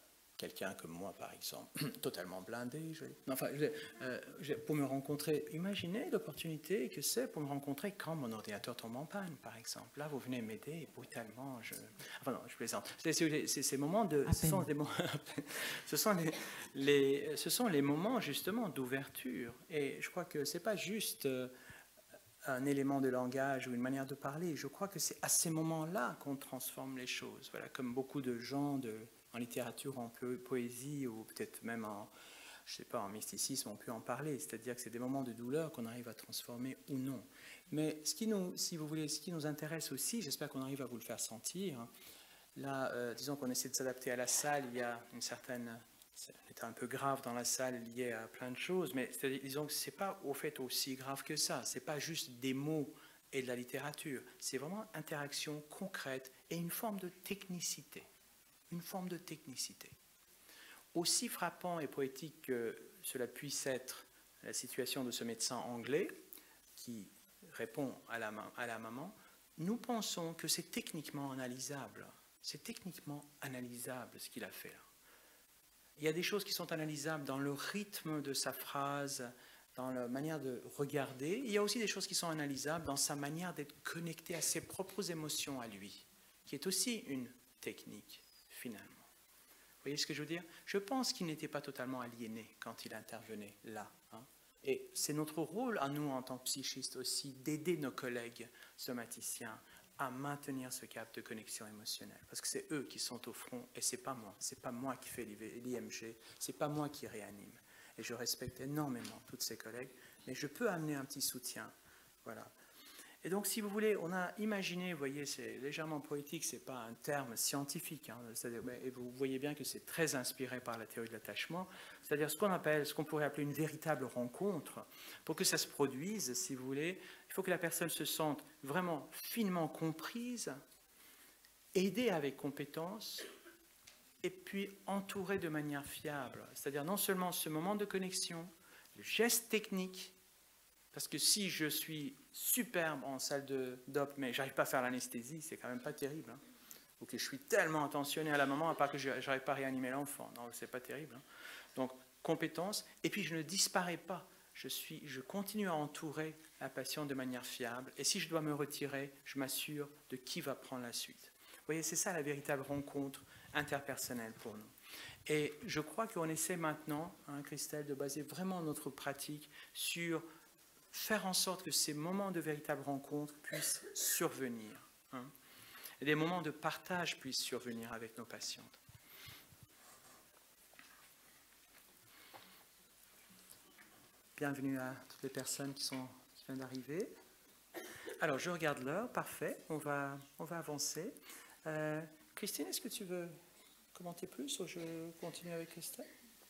quelqu'un comme moi, par exemple, totalement blindé, je, enfin, je, euh, je, pour me rencontrer, imaginez l'opportunité que c'est pour me rencontrer quand mon ordinateur tombe en panne, par exemple. Là, vous venez m'aider brutalement. Je, enfin non, je plaisante. C'est, c'est, c'est ces moments de, ce sont des moments, ce sont les, les, ce sont les moments justement d'ouverture. Et je crois que c'est pas juste euh, un élément de langage ou une manière de parler. Je crois que c'est à ces moments-là qu'on transforme les choses. Voilà, comme beaucoup de gens de en littérature, en poésie ou peut-être même en, je sais pas, en mysticisme, on peut en parler. C'est-à-dire que c'est des moments de douleur qu'on arrive à transformer ou non. Mais ce qui nous, si vous voulez, ce qui nous intéresse aussi, j'espère qu'on arrive à vous le faire sentir. Là, euh, disons qu'on essaie de s'adapter à la salle, il y a une certaine, c'est un état un peu grave dans la salle lié à plein de choses, mais disons que c'est pas au fait aussi grave que ça. C'est pas juste des mots et de la littérature. C'est vraiment interaction concrète et une forme de technicité. Une forme de technicité. Aussi frappant et poétique que cela puisse être la situation de ce médecin anglais qui répond à la, à la maman, nous pensons que c'est techniquement analysable. C'est techniquement analysable ce qu'il a fait là. Il y a des choses qui sont analysables dans le rythme de sa phrase, dans la manière de regarder. Il y a aussi des choses qui sont analysables dans sa manière d'être connecté à ses propres émotions à lui, qui est aussi une technique. Finalement. Vous voyez ce que je veux dire? Je pense qu'il n'était pas totalement aliéné quand il intervenait là. Hein. Et c'est notre rôle à nous, en tant que psychistes aussi, d'aider nos collègues somaticiens à maintenir ce cap de connexion émotionnelle. Parce que c'est eux qui sont au front et c'est pas moi. C'est pas moi qui fais l'I M G, c'est pas moi qui réanime. Et je respecte énormément tous ces collègues, mais je peux amener un petit soutien. Voilà. Et donc, si vous voulez, on a imaginé, vous voyez, c'est légèrement poétique, ce n'est pas un terme scientifique, hein, et vous voyez bien que c'est très inspiré par la théorie de l'attachement, c'est-à-dire ce qu'on appelle, ce qu'on pourrait appeler une véritable rencontre. Pour que ça se produise, si vous voulez, il faut que la personne se sente vraiment finement comprise, aidée avec compétence, et puis entourée de manière fiable. C'est-à-dire non seulement ce moment de connexion, le geste technique, parce que si je suis superbe en salle de d'O P, mais je n'arrive pas à faire l'anesthésie, c'est quand même pas terrible. Hein. Ou que je suis tellement attentionné à la maman, à part que je n'arrive pas à réanimer l'enfant. Non, c'est pas terrible. Hein. Donc, compétence. Et puis, je ne disparais pas. Je, suis, je continue à entourer la patiente de manière fiable. Et si je dois me retirer, je m'assure de qui va prendre la suite. Vous voyez, c'est ça la véritable rencontre interpersonnelle pour nous. Et je crois qu'on essaie maintenant, hein, Christelle, de baser vraiment notre pratique sur faire en sorte que ces moments de véritable rencontre puissent survenir. Hein, et des moments de partage puissent survenir avec nos patientes. Bienvenue à toutes les personnes qui, sont, qui viennent d'arriver. Alors, je regarde l'heure, parfait, on va, on va avancer. Euh, Christine, est-ce que tu veux commenter plus ou je continue avec Christelle?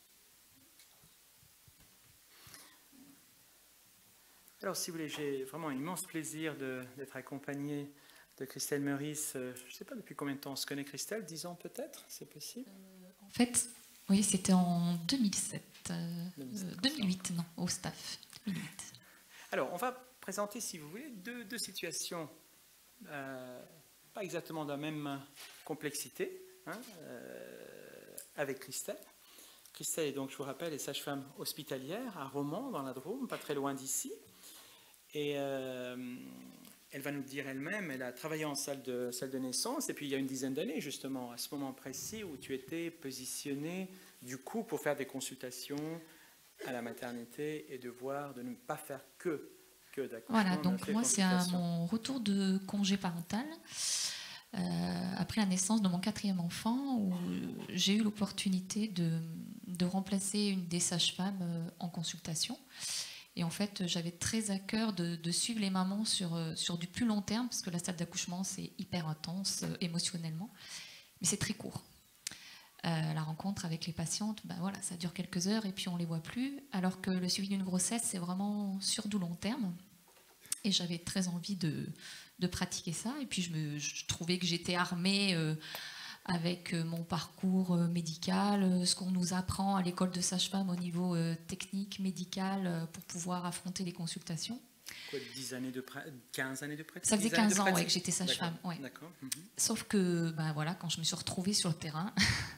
Alors, si vous voulez, j'ai vraiment un immense plaisir d'être accompagnée de Christelle Meurice. Je ne sais pas depuis combien de temps on se connaît, Christelle, dix ans peut-être, c'est possible? euh, En fait, oui, c'était en deux mille sept, euh, deux mille sept euh, deux mille huit, non, au staff. deux mille huit. Alors, on va présenter, si vous voulez, deux, deux situations, euh, pas exactement de la même complexité, hein, euh, avec Christelle. Christelle est donc, je vous rappelle, est sage-femme hospitalière à Romans, dans la Drôme, pas très loin d'ici. Et euh, elle va nous dire elle-même, elle a travaillé en salle de, salle de naissance, et puis il y a une dizaine d'années, justement, à ce moment précis où tu étais positionnée, du coup, pour faire des consultations à la maternité et de voir, de ne pas faire que, que d'accouchement. Voilà, donc moi, c'est à mon retour de congé parental, euh, après la naissance de mon quatrième enfant, où j'ai eu l'opportunité de, de remplacer une des sages-femmes en consultation. Et en fait, j'avais très à cœur de, de suivre les mamans sur, sur du plus long terme, parce que la salle d'accouchement, c'est hyper intense euh, émotionnellement, mais c'est très court. Euh, la rencontre avec les patientes, ben voilà, ça dure quelques heures et puis on ne les voit plus, alors que le suivi d'une grossesse, c'est vraiment sur du long terme. Et j'avais très envie de, de pratiquer ça. Et puis je, me, je trouvais que j'étais armée euh, avec mon parcours médical, ce qu'on nous apprend à l'école de sage-femme au niveau technique, médical, pour pouvoir affronter les consultations. Quoi, dix années de pra... quinze années de pratique? Ça faisait quinze ans ouais, que j'étais sage-femme. Ouais. D'accord. Mm-hmm. Sauf que ben, voilà, quand je me suis retrouvée sur le terrain,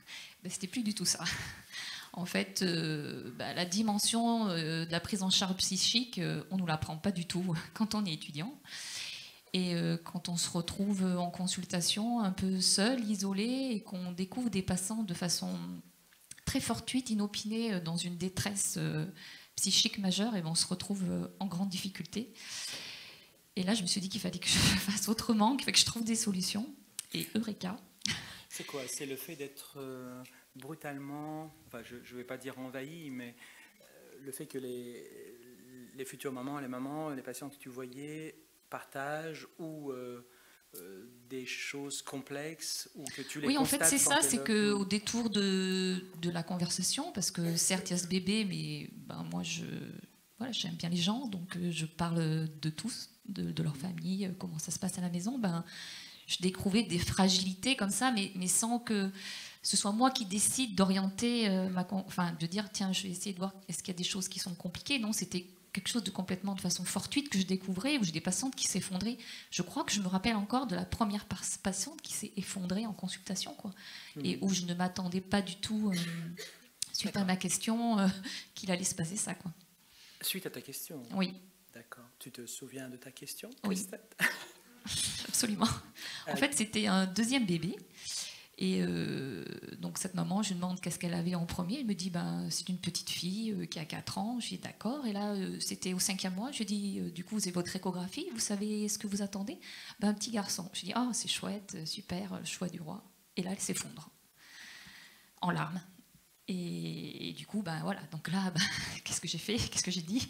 Ben, c'était plus du tout ça. En fait, euh, bah, la dimension euh, de la prise en charge psychique, euh, on ne nous l'apprend pas du tout quand on est étudiant. Et euh, quand on se retrouve en consultation un peu seul, isolé, et qu'on découvre des patients de façon très fortuite, inopinée, dans une détresse euh, psychique majeure, et ben on se retrouve euh, en grande difficulté. Et là, je me suis dit qu'il fallait que je fasse autrement, qu'il fallait que je trouve des solutions. Et eureka. C'est quoi? C'est le fait d'être euh, brutalement, enfin je ne vais pas dire envahi, mais euh, le fait que les, les futures mamans, les mamans, les patients que tu voyais partagent ou euh, euh, des choses complexes ou que tu les Oui, en fait, constates c'est sans ça, c'est qu'elles- qu'au détour de, de la conversation, parce que certes, il y a ce bébé, mais ben, moi, je, voilà, j'aime bien les gens, donc euh, je parle de tous, de, de leur famille, euh, comment ça se passe à la maison. Ben, je découvrais des fragilités comme ça, mais, mais sans que ce soit moi qui décide d'orienter, euh, ma, con- enfin, de dire, tiens, je vais essayer de voir est-ce qu'il y a des choses qui sont compliquées. Non, c'était quelque chose de complètement de façon fortuite que je découvrais, où j'ai des patientes qui s'effondraient. Je crois que je me rappelle encore de la première par- patiente qui s'est effondrée en consultation, quoi, et où je ne m'attendais pas du tout, euh, suite à D'accord. ma question, euh, qu'il allait se passer ça, quoi. Suite à ta question. Oui, D'accord. Tu te souviens de ta question, Oui. Christelle? absolument. En fait, c'était un deuxième bébé. Et euh, donc cette maman, je lui demande qu'est-ce qu'elle avait en premier. Elle me dit, ben, c'est une petite fille euh, qui a quatre ans. Je dis d'accord. Et là, euh, c'était au cinquième mois. Je lui dis, euh, du coup, vous avez votre échographie. Vous savez ce que vous attendez? Ben, un petit garçon. Je dis, ah, c'est chouette, super, le choix du roi. Et là, elle s'effondre en larmes. Et, et du coup, ben voilà. Donc là, ben, qu'est-ce que j'ai fait? Qu'est-ce que j'ai dit?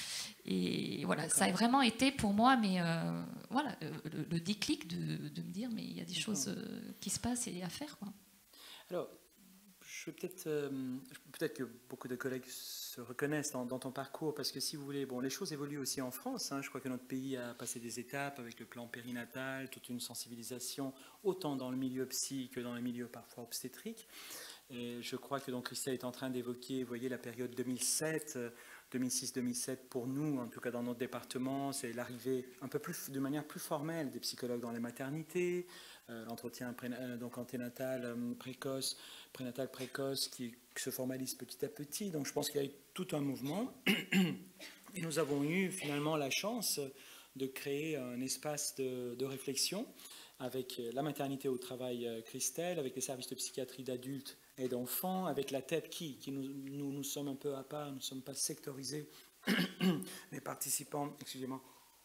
Et voilà, ça a vraiment été pour moi, mais euh, voilà, le, le déclic de, de me dire, mais il y a des choses euh, qui se passent et à faire, quoi. Alors, je vais peut-être, euh, peut-être que beaucoup de collègues se reconnaissent dans, dans ton parcours, parce que si vous voulez, bon, les choses évoluent aussi en France. Hein, je crois que notre pays a passé des étapes avec le plan périnatal, toute une sensibilisation, autant dans le milieu psy que dans le milieu parfois obstétrique. Et je crois que donc Christelle est en train d'évoquer, vous voyez, la période deux mille sept. deux mille six deux mille sept pour nous, en tout cas dans notre département, c'est l'arrivée un peu plus, de manière plus formelle des psychologues dans les maternités, euh, l'entretien euh, donc anténatal euh, précoce, prénatal précoce qui se formalise petit à petit. Donc je pense qu'il y a eu tout un mouvement et nous avons eu finalement la chance de créer un espace de, de réflexion avec la maternité au travail euh, Christelle, avec les services de psychiatrie d'adultes et d'enfants, avec la T E P qui, qui nous, nous, nous sommes un peu à part, nous ne sommes pas sectorisés, mais participants, excusez-moi,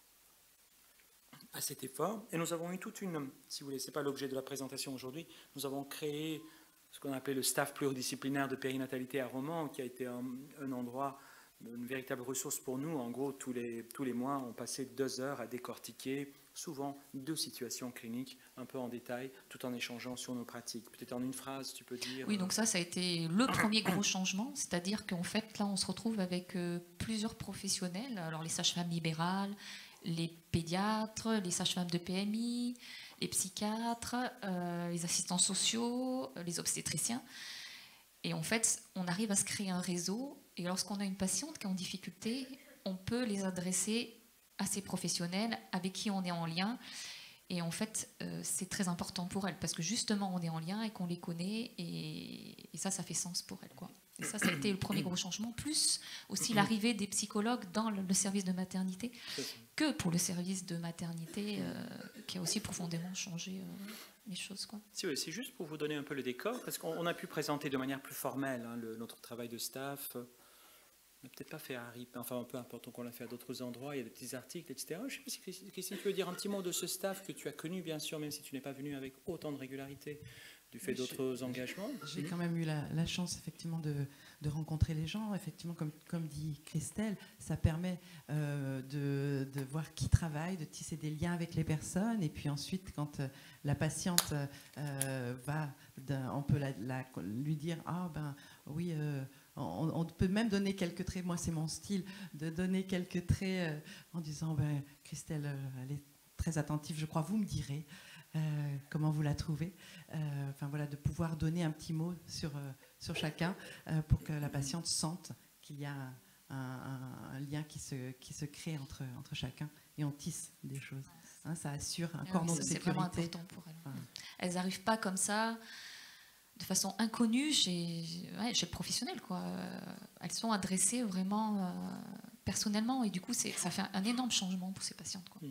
à cet effort. Et nous avons eu toute une, si vous voulez, ce n'est pas l'objet de la présentation aujourd'hui, nous avons créé ce qu'on appelait le staff pluridisciplinaire de périnatalité à Romans, qui a été un, un endroit, une véritable ressource pour nous. En gros, tous les, tous les mois, on passait deux heures à décortiquer souvent deux situations cliniques un peu en détail, tout en échangeant sur nos pratiques. Peut-être en une phrase, tu peux dire... Oui, donc ça, ça a été le premier gros changement, c'est-à-dire qu'en fait, là, on se retrouve avec euh, plusieurs professionnels, alors les sages-femmes libérales, les pédiatres, les sages-femmes de P M I, les psychiatres, euh, les assistants sociaux, les obstétriciens. Et en fait, on arrive à se créer un réseau, et lorsqu'on a une patiente qui est en difficulté, on peut les adresser à ces professionnels avec qui on est en lien. Et en fait, euh, c'est très important pour elles, parce que justement, on est en lien et qu'on les connaît, et, et ça, ça fait sens pour elles, quoi. Et ça, ça a été le premier gros changement, plus aussi l'arrivée des psychologues dans le, le service de maternité, que pour le service de maternité, euh, qui a aussi profondément changé euh, les choses, quoi. Si, oui, c'est juste pour vous donner un peu le décor, parce qu'on a pu présenter de manière plus formelle hein, le, notre travail de staff. On n'a peut-être pas fait à R I P, enfin peu importe, qu'on l'a fait à d'autres endroits, il y a des petits articles, et cetera. Je ne sais pas si Christine, tu veux dire un petit mot de ce staff que tu as connu, bien sûr, même si tu n'es pas venu avec autant de régularité du fait d'autres engagements. J'ai quand même eu la, la chance, effectivement, de, de rencontrer les gens. Effectivement, comme, comme dit Christelle, ça permet euh, de, de voir qui travaille, de tisser des liens avec les personnes. Et puis ensuite, quand euh, la patiente euh, va, on peut la, la, lui dire « Ah, ben oui... Euh, » On, on peut même donner quelques traits, moi c'est mon style, de donner quelques traits euh, en disant ben, Christelle, euh, elle est très attentive, je crois, vous me direz euh, comment vous la trouvez. Euh, enfin voilà, de pouvoir donner un petit mot sur, euh, sur chacun euh, pour que la patiente sente qu'il y a un, un, un lien qui se, qui se crée entre, entre chacun et on tisse des choses. Hein, ça assure un cordon oui, de ça, sécurité. C'est vraiment important pour elles. Enfin, elles n'arrivent pas comme ça de façon inconnue chez, ouais, chez le professionnel, quoi. Elles sont adressées vraiment euh, personnellement, et du coup, ça fait un énorme changement pour ces patientes, quoi. Mmh.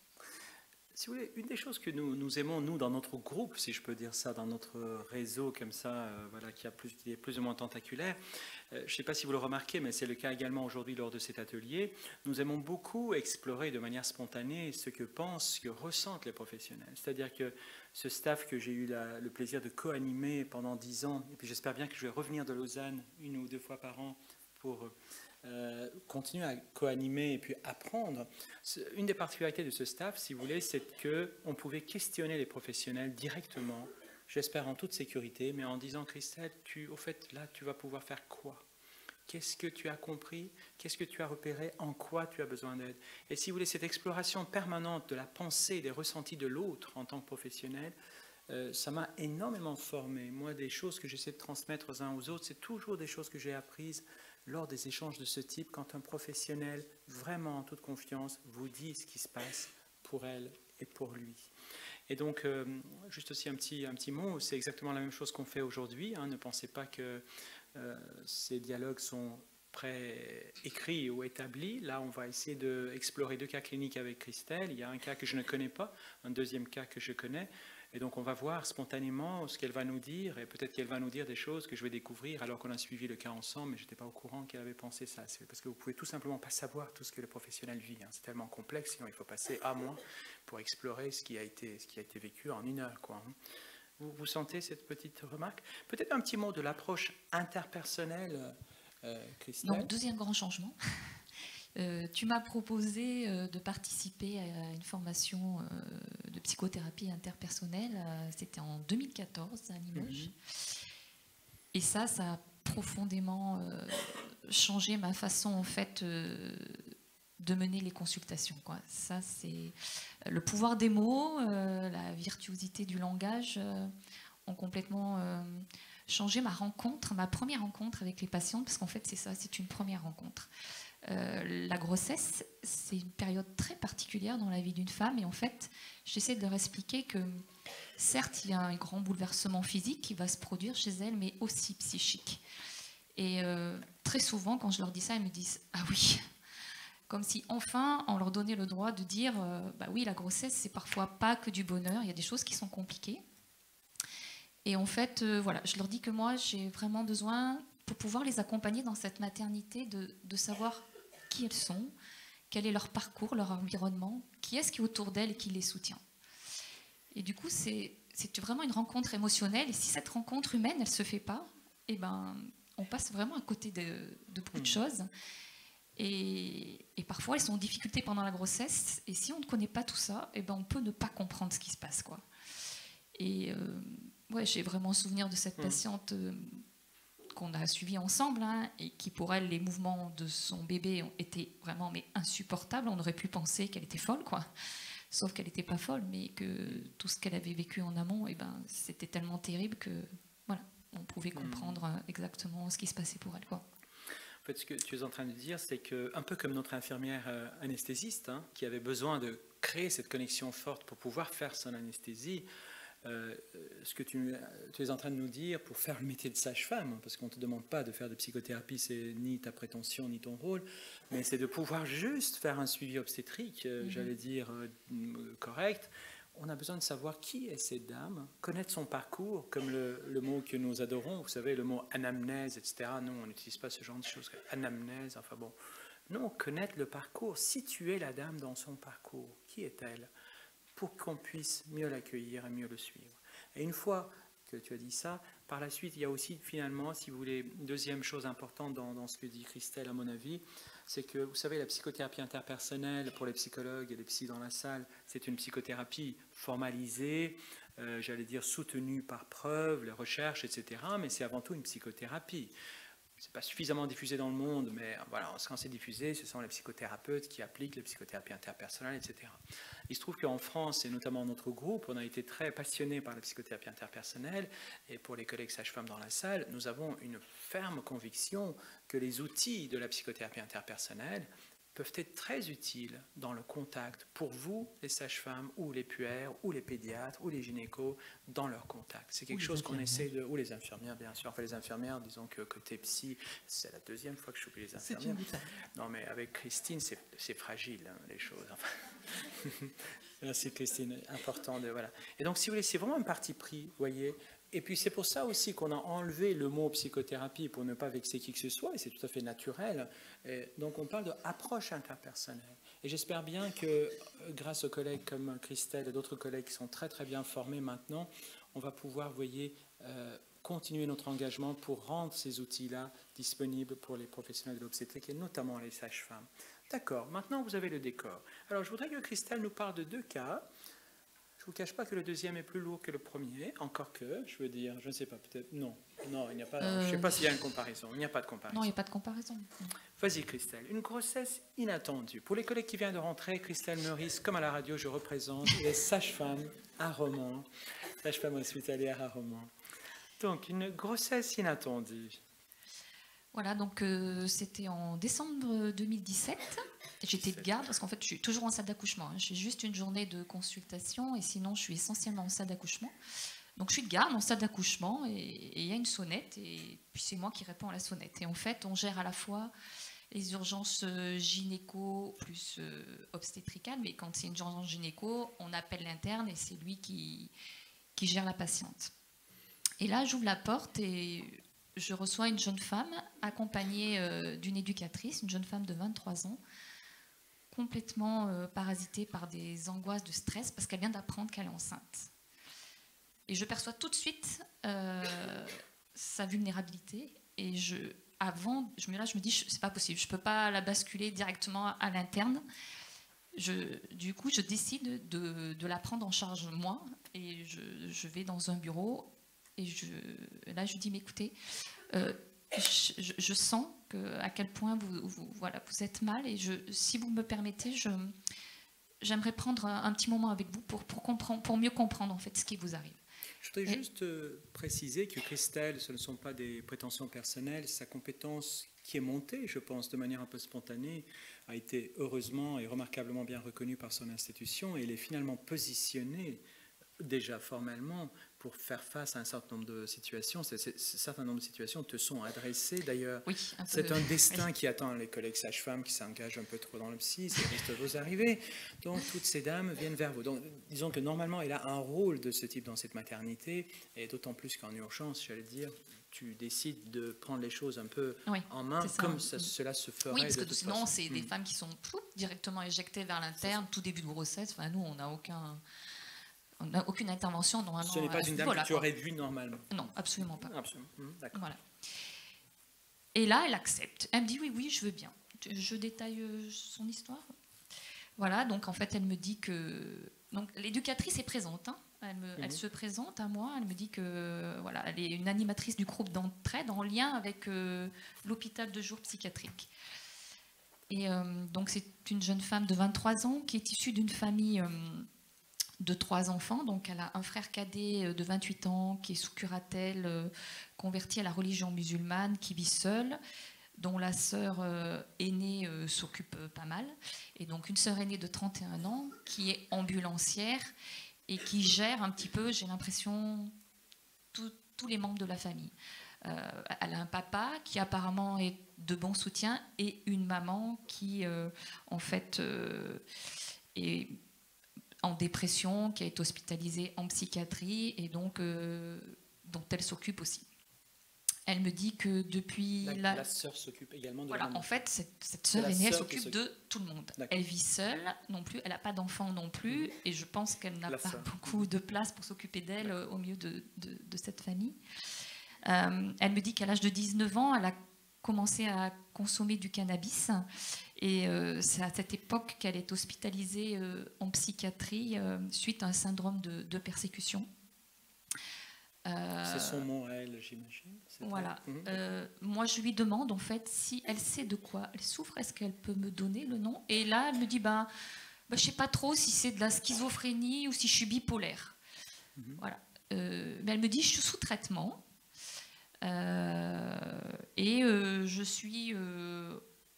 Si vous voulez, une des choses que nous, nous aimons, nous, dans notre groupe, si je peux dire ça, dans notre réseau comme ça, euh, voilà, qui, a plus, qui est plus ou moins tentaculaire, euh, je ne sais pas si vous le remarquez, mais c'est le cas également aujourd'hui lors de cet atelier, nous aimons beaucoup explorer de manière spontanée ce que pensent, ce que ressentent les professionnels. C'est-à-dire que ce staff que j'ai eu la, le plaisir de co-animer pendant dix ans, et puis j'espère bien que je vais revenir de Lausanne une ou deux fois par an pour... Euh, continuer à co-animer et puis apprendre. Une des particularités de ce staff, si vous voulez, c'est qu'on pouvait questionner les professionnels directement, j'espère en toute sécurité, mais en disant, Christelle, tu, au fait, là, tu vas pouvoir faire quoi? Qu'est-ce que tu as compris? Qu'est-ce que tu as repéré? En quoi tu as besoin d'aide? Et si vous voulez, cette exploration permanente de la pensée, des ressentis de l'autre en tant que professionnel, euh, ça m'a énormément formé. Moi, des choses que j'essaie de transmettre aux uns aux autres, c'est toujours des choses que j'ai apprises lors des échanges de ce type, quand un professionnel, vraiment en toute confiance, vous dit ce qui se passe pour elle et pour lui. Et donc, euh, juste aussi un petit, un petit mot, c'est exactement la même chose qu'on fait aujourd'hui. Hein. Ne pensez pas que euh, ces dialogues sont pré-écrits ou établis. Là, on va essayer d'explorer deux cas cliniques avec Christelle. Il y a un cas que je ne connais pas, un deuxième cas que je connais. Et donc, on va voir spontanément ce qu'elle va nous dire, et peut-être qu'elle va nous dire des choses que je vais découvrir alors qu'on a suivi le cas ensemble, mais je n'étais pas au courant qu'elle avait pensé ça. C'est parce que vous pouvez tout simplement pas savoir tout ce que le professionnel vit. Hein. C'est tellement complexe, sinon il faut passer à mois pour explorer ce qui a été, ce qui a été vécu en une heure, quoi. Vous, vous sentez cette petite remarque? Peut-être un petit mot de l'approche interpersonnelle, euh, Christelle. Donc, deuxième grand changement. Euh, tu m'as proposé euh, de participer à une formation euh, de psychothérapie interpersonnelle. Euh, C'était en deux mille quatorze à Limoges. Mm-hmm. Et ça, ça a profondément euh, changé ma façon, en fait, euh, de mener les consultations, quoi. Ça, c'est le pouvoir des mots, euh, la virtuosité du langage euh, ont complètement euh, changé ma rencontre, ma première rencontre avec les patientes, parce qu'en fait, c'est ça, c'est une première rencontre. Euh, la grossesse, c'est une période très particulière dans la vie d'une femme, et en fait, j'essaie de leur expliquer que certes, il y a un grand bouleversement physique qui va se produire chez elles, mais aussi psychique. Et euh, très souvent, quand je leur dis ça, elles me disent « Ah oui !» Comme si enfin, on leur donnait le droit de dire euh, « Bah oui, la grossesse, c'est parfois pas que du bonheur, il y a des choses qui sont compliquées. » Et en fait, euh, voilà, je leur dis que moi, j'ai vraiment besoin, pour pouvoir les accompagner dans cette maternité, de, de savoir qui elles sont, quel est leur parcours, leur environnement, qui est-ce qui est autour d'elles et qui les soutient. Et du coup, c'est vraiment une rencontre émotionnelle. Et si cette rencontre humaine, elle ne se fait pas, eh ben, on passe vraiment à côté de, de beaucoup de choses. Et, et parfois, elles sont en difficulté pendant la grossesse. Et si on ne connaît pas tout ça, eh ben, on peut ne pas comprendre ce qui se passe, quoi. Et euh, ouais, j'ai vraiment souvenir de cette patiente euh, qu'on a suivie ensemble, hein, et qui, pour elle, les mouvements de son bébé ont été vraiment mais insupportables. On aurait pu penser qu'elle était folle, quoi. Sauf qu'elle n'était pas folle, mais que tout ce qu'elle avait vécu en amont, eh ben, c'était tellement terrible que voilà, on pouvait comprendre mmh. exactement ce qui se passait pour elle, quoi. En fait, ce que tu es en train de dire, c'est que, un peu comme notre infirmière euh, anesthésiste, hein, qui avait besoin de créer cette connexion forte pour pouvoir faire son anesthésie, euh, ce que tu, tu es en train de nous dire pour faire le métier de sage-femme, parce qu'on ne te demande pas de faire de psychothérapie, c'est ni ta prétention ni ton rôle, mais c'est de pouvoir juste faire un suivi obstétrique, euh, mmh. j'allais dire, euh, correct. On a besoin de savoir qui est cette dame, connaître son parcours, comme le, le mot que nous adorons, vous savez, le mot anamnèse, et cetera. Nous, on n'utilise pas ce genre de choses, anamnèse, enfin bon. Non, connaître le parcours, situer la dame dans son parcours. Qui est-elle? Pour qu'on puisse mieux l'accueillir et mieux le suivre. Et une fois que tu as dit ça, par la suite, il y a aussi finalement, si vous voulez, une deuxième chose importante dans, dans ce que dit Christelle, à mon avis, c'est que, vous savez, la psychothérapie interpersonnelle, pour les psychologues et les psys dans la salle, c'est une psychothérapie formalisée, euh, j'allais dire soutenue par preuves, les recherches, et cetera, mais c'est avant tout une psychothérapie. Ce n'est pas suffisamment diffusé dans le monde, mais voilà, quand c'est diffusé, ce sont les psychothérapeutes qui appliquent les psychothérapies interpersonnelles, et cetera. Il se trouve qu'en France, et notamment notre groupe, on a été très passionnés par la psychothérapie interpersonnelle, et pour les collègues sages-femmes dans la salle, nous avons une ferme conviction que les outils de la psychothérapie interpersonnelle peuvent être très utiles dans le contact pour vous, les sages-femmes, ou les puères, ou les pédiatres, ou les gynécos, dans leur contact. C'est quelque chose qu'on essaie de... Ou les infirmières, bien sûr. Enfin, les infirmières, disons que côté psy, c'est la deuxième fois que je oublie les infirmières. Non, mais avec Christine, c'est fragile, hein, les choses. Enfin, merci Christine, important de... Voilà. Et donc, si vous voulez, c'est vraiment un parti pris, vous voyez. Et puis c'est pour ça aussi qu'on a enlevé le mot psychothérapie pour ne pas vexer qui que ce soit, et c'est tout à fait naturel. Et donc on parle d'approche interpersonnelle. Et j'espère bien que grâce aux collègues comme Christelle et d'autres collègues qui sont très très bien formés maintenant, on va pouvoir, vous voyez, euh, continuer notre engagement pour rendre ces outils-là disponibles pour les professionnels de l'obstétrique et notamment les sages-femmes. D'accord, maintenant vous avez le décor. Alors je voudrais que Christelle nous parle de deux cas. Je ne vous cache pas que le deuxième est plus lourd que le premier, encore que, je veux dire, je ne sais pas, peut-être, non, non, il n'y a pas, euh... je ne sais pas s'il y a une comparaison, il n'y a pas de comparaison. Non, il n'y a pas de comparaison. Vas-y Christelle, une grossesse inattendue. Pour les collègues qui viennent de rentrer, Christelle Meurice, comme à la radio, je représente les sages-femmes à Romans, sages-femmes hospitalières à Romans. Donc, une grossesse inattendue. Voilà, donc euh, c'était en décembre deux mille dix-sept. J'étais de garde parce qu'en fait, je suis toujours en salle d'accouchement. Hein. J'ai juste une journée de consultation et sinon, je suis essentiellement en salle d'accouchement. Donc, je suis de garde en salle d'accouchement et il y a une sonnette et puis c'est moi qui réponds à la sonnette. Et en fait, on gère à la fois les urgences gynéco plus euh, obstétricales, mais quand c'est une urgence gynéco, on appelle l'interne et c'est lui qui, qui gère la patiente. Et là, j'ouvre la porte et je reçois une jeune femme accompagnée euh, d'une éducatrice, une jeune femme de vingt-trois ans, complètement euh, parasitée par des angoisses de stress parce qu'elle vient d'apprendre qu'elle est enceinte. Et je perçois tout de suite euh, sa vulnérabilité. Et je, avant, je me, là, je me dis, c'est pas possible, je peux pas la basculer directement à, à l'interne. Je, du coup, je décide de, de la prendre en charge moi. Et je, je vais dans un bureau. Et je, là, je dis, mais écoutez, euh, je, je, je sens que, à quel point vous, vous, voilà, vous êtes mal. Et je, si vous me permettez, je, j'aimerais prendre un, un petit moment avec vous pour, pour, comprendre, pour mieux comprendre en fait, ce qui vous arrive. Je voudrais et... juste euh, préciser que Christelle, ce ne sont pas des prétentions personnelles. Sa compétence qui est montée, je pense, de manière un peu spontanée, a été heureusement et remarquablement bien reconnue par son institution. Et elle est finalement positionnée déjà formellement pour faire face à un certain nombre de situations. Un certain nombre de situations te sont adressées d'ailleurs. Oui, c'est un destin oui. qui attend les collègues sages-femmes qui s'engagent un peu trop dans le psy, ça risque de vous arriver. Donc toutes ces dames viennent vers vous. Donc disons que normalement il a un rôle de ce type dans cette maternité, et d'autant plus qu'en urgence, j'allais dire, tu décides de prendre les choses un peu oui, en main, ça. comme ça, cela se ferait. Oui, parce que de sinon c'est mmh. des femmes qui sont ploup, directement éjectées vers l'interne, tout début de grossesse. Enfin, nous on n'a aucun... On n'a aucune intervention normalement. Ce n'est pas une dame voilà, que tu aurais vue normalement. Non, absolument pas. Absolument. Mmh, d'accord. Voilà. Et là, elle accepte. Elle me dit oui, oui, je veux bien. Je détaille son histoire. Voilà, donc en fait, elle me dit que... Donc l'éducatrice est présente. Hein. Elle, me, mmh. elle se présente à moi. Elle me dit que voilà, elle est une animatrice du groupe d'entraide en lien avec euh, l'hôpital de jour psychiatrique. Et euh, donc c'est une jeune femme de vingt-trois ans qui est issue d'une famille... Euh, de trois enfants, donc elle a un frère cadet de vingt-huit ans qui est sous curatelle, euh, converti à la religion musulmane, qui vit seule, dont la sœur euh, aînée euh, s'occupe euh, pas mal, et donc une sœur aînée de trente et un ans qui est ambulancière et qui gère un petit peu, j'ai l'impression, tous les membres de la famille. Euh, elle a un papa qui apparemment est de bon soutien et une maman qui, euh, en fait, euh, est en dépression, qui a été hospitalisée en psychiatrie et donc euh, dont elle s'occupe aussi. Elle me dit que depuis... La, la... la sœur s'occupe également de voilà, la maman. En fait, cette, cette sœur aînée, elle s'occupe de tout le monde. Elle vit seule non plus, elle n'a pas d'enfant non plus, mmh. et je pense qu'elle n'a pas sœur. beaucoup de place pour s'occuper d'elle au milieu de, de, de cette famille. Euh, elle me dit qu'à l'âge de dix-neuf ans, elle a commencé à consommer du cannabis. Et euh, c'est à cette époque qu'elle est hospitalisée euh, en psychiatrie euh, suite à un syndrome de, de persécution. Euh, c'est son mot à elle, j'imagine. Voilà. Mmh. Euh, moi, je lui demande, en fait, si elle sait de quoi elle souffre, est-ce qu'elle peut me donner le nom? Et là, elle me dit, ben, ben, je ne sais pas trop si c'est de la schizophrénie ou si je suis bipolaire. Mmh. Voilà. Euh, mais elle me dit, je suis sous traitement. Euh, et euh, je suis... Euh,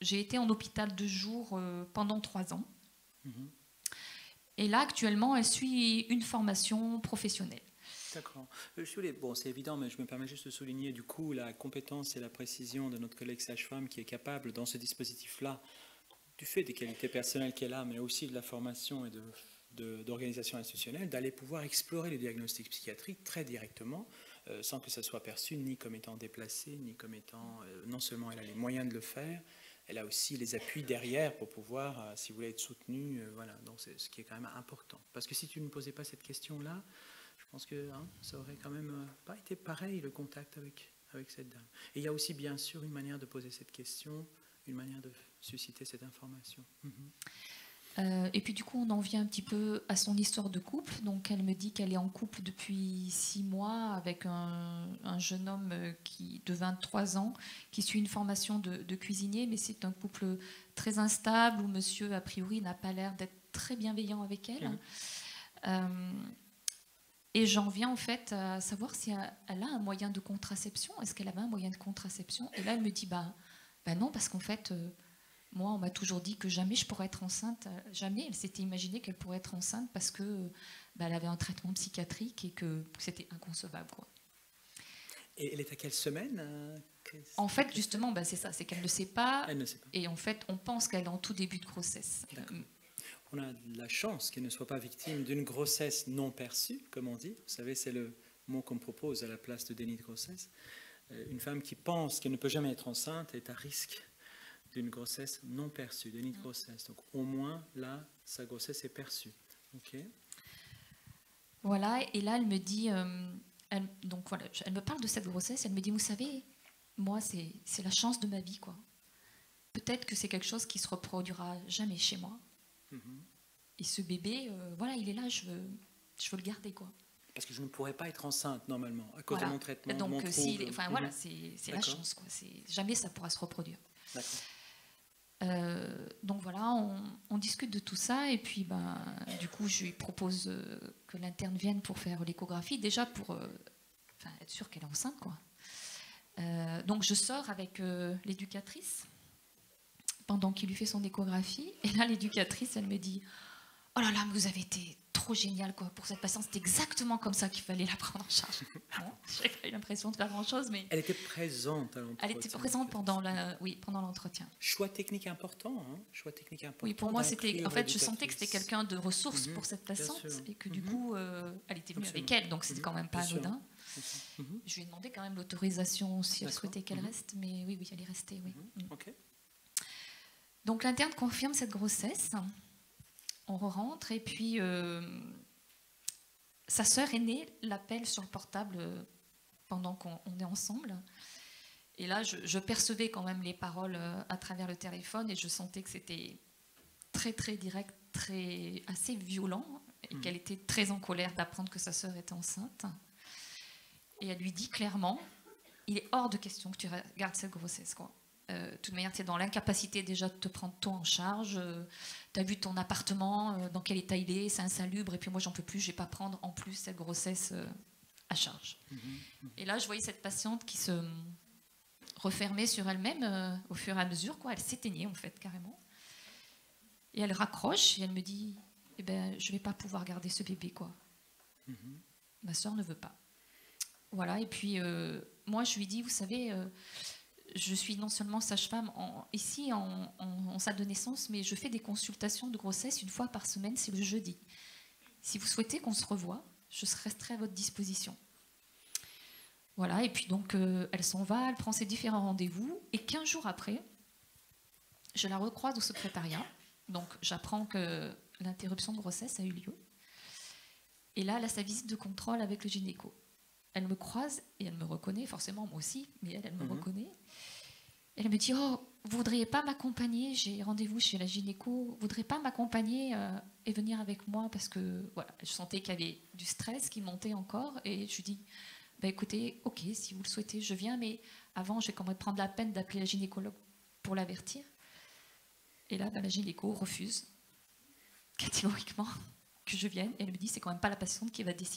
j'ai été en hôpital de jour euh, pendant trois ans. Mhm. Et là, actuellement, elle suit une formation professionnelle. D'accord. Je voulais, bon, c'est évident, mais je me permets juste de souligner du coup la compétence et la précision de notre collègue sage-femme qui est capable, dans ce dispositif-là, du fait des qualités personnelles qu'elle a, mais aussi de la formation et de, de, d'organisation institutionnelle, d'aller pouvoir explorer les diagnostics psychiatriques très directement, euh, sans que ça soit perçu ni comme étant déplacé, ni comme étant... Euh, non seulement elle a les moyens de le faire, elle a aussi les appuis derrière pour pouvoir, euh, si vous voulez, être soutenue. Euh, voilà, donc c'est ce qui est quand même important. Parce que si tu ne posais pas cette question-là, je pense que hein, ça aurait quand même euh, pas été pareil le contact avec, avec cette dame. Et il y a aussi bien sûr une manière de poser cette question, une manière de susciter cette information. Mm-hmm. Euh, et puis du coup, on en vient un petit peu à son histoire de couple. Donc, elle me dit qu'elle est en couple depuis six mois avec un, un jeune homme qui, de vingt-trois ans qui suit une formation de, de cuisinier, mais c'est un couple très instable où monsieur, a priori, n'a pas l'air d'être très bienveillant avec elle. Mmh. Euh, et j'en viens en fait à savoir si elle a un moyen de contraception. Est-ce qu'elle avait un moyen de contraception? Et là, elle me dit, bah, bah non, parce qu'en fait... Euh, moi, on m'a toujours dit que jamais je pourrais être enceinte. Jamais elle s'était imaginée qu'elle pourrait être enceinte parce que bah, elle avait un traitement psychiatrique et que c'était inconcevable, quoi. Et elle est à quelle semaine euh, En fait, justement, bah, c'est ça, c'est qu'elle ne sait pas. Elle ne sait pas. Et en fait, on pense qu'elle est en tout début de grossesse. D'accord. On a la chance qu'elle ne soit pas victime d'une grossesse non perçue, comme on dit. Vous savez, c'est le mot qu'on propose à la place de déni de grossesse. Une femme qui pense qu'elle ne peut jamais être enceinte est à risque d'une grossesse non perçue, déni de grossesse. Donc au moins, là, sa grossesse est perçue. Ok. Voilà, et là, elle me dit, euh, elle, donc voilà, elle me parle de cette grossesse, elle me dit, vous savez, moi, c'est, c'est la chance de ma vie, quoi. Peut-être que c'est quelque chose qui se reproduira jamais chez moi. Mm-hmm. Et ce bébé, euh, voilà, il est là, je veux, je veux le garder, quoi. Parce que je ne pourrais pas être enceinte, normalement, à cause voilà. de mon traitement, donc, de mon euh, trouble. Si, enfin, mm-hmm. voilà, c'est, c'est la chance, quoi. C'est, jamais ça pourra se reproduire. D'accord. Euh, donc voilà, on, on discute de tout ça et puis ben, du coup je lui propose euh, que l'interne vienne pour faire l'échographie, déjà pour euh, être sûre qu'elle est enceinte, quoi. Euh, donc je sors avec euh, l'éducatrice pendant qu'il lui fait son échographie et là l'éducatrice elle me dit « Oh là là, vous avez été trop génial, quoi, pour cette patiente, c'est exactement comme ça qu'il fallait la prendre en charge. » Bon, j'ai pas eu l'impression de faire grand-chose, mais... Elle était présente à l'entretien. Elle était présente pendant, la... oui, pendant l'entretien. Choix technique important, hein. Choix technique important. Oui, pour moi, c'était... En fait, je sentais que c'était quelqu'un de ressources mmh, pour cette patiente et que du mmh. coup, euh, elle était venue Absolument. Avec elle, donc c'était mmh. quand même pas bien anodin. Mmh. Je lui ai demandé quand même l'autorisation si elle souhaitait qu'elle mmh. reste, mais oui, oui, elle est restée, oui. Mmh. Mmh. Okay. Donc l'interne confirme cette grossesse. On rentre et puis euh, sa sœur aînée l'appelle sur le portable euh, pendant qu'on on est ensemble. Et là, je, je percevais quand même les paroles euh, à travers le téléphone et je sentais que c'était très très direct, très assez violent et mmh. qu'elle était très en colère d'apprendre que sa sœur était enceinte. Et elle lui dit clairement, il est hors de question que tu gardes cette grossesse, quoi. Euh, de toute manière, tu es dans l'incapacité déjà de te prendre toi en charge. Euh, tu as vu ton appartement, euh, dans quel état il est, c'est insalubre. Et puis moi, j'en peux plus, je ne vais pas prendre en plus cette grossesse euh, à charge. Mmh, mmh. Et là, je voyais cette patiente qui se refermait sur elle-même euh, au fur et à mesure, quoi. Elle s'éteignait, en fait, carrément. Et elle raccroche et elle me dit eh ben, je ne vais pas pouvoir garder ce bébé, quoi. Mmh. Ma sœur ne veut pas. Voilà, et puis euh, moi, je lui dis vous savez... Euh, je suis non seulement sage-femme en, ici en, en, en salle de naissance, mais je fais des consultations de grossesse une fois par semaine, c'est le jeudi. Si vous souhaitez qu'on se revoie, je resterai à votre disposition. Voilà, et puis donc euh, elle s'en va, elle prend ses différents rendez-vous, et quinze jours après, je la recroise au secrétariat. Donc j'apprends que l'interruption de grossesse a eu lieu. Et là, elle a sa visite de contrôle avec le gynéco. Elle me croise et elle me reconnaît, forcément moi aussi, mais elle, elle me mmh. reconnaît. Elle me dit « Oh, vous ne voudriez pas m'accompagner? J'ai rendez-vous chez la gynéco. Vous ne voudriez pas m'accompagner euh, et venir avec moi ?» Parce que voilà, je sentais qu'il y avait du stress qui montait encore. Et je lui dis bah, « Écoutez, ok, si vous le souhaitez, je viens. Mais avant, je vais quand même prendre la peine d'appeler la gynécologue pour l'avertir. » Et là, bah, la gynéco refuse catégoriquement que je vienne. Et elle me dit « C'est quand même pas la patiente qui va décider. »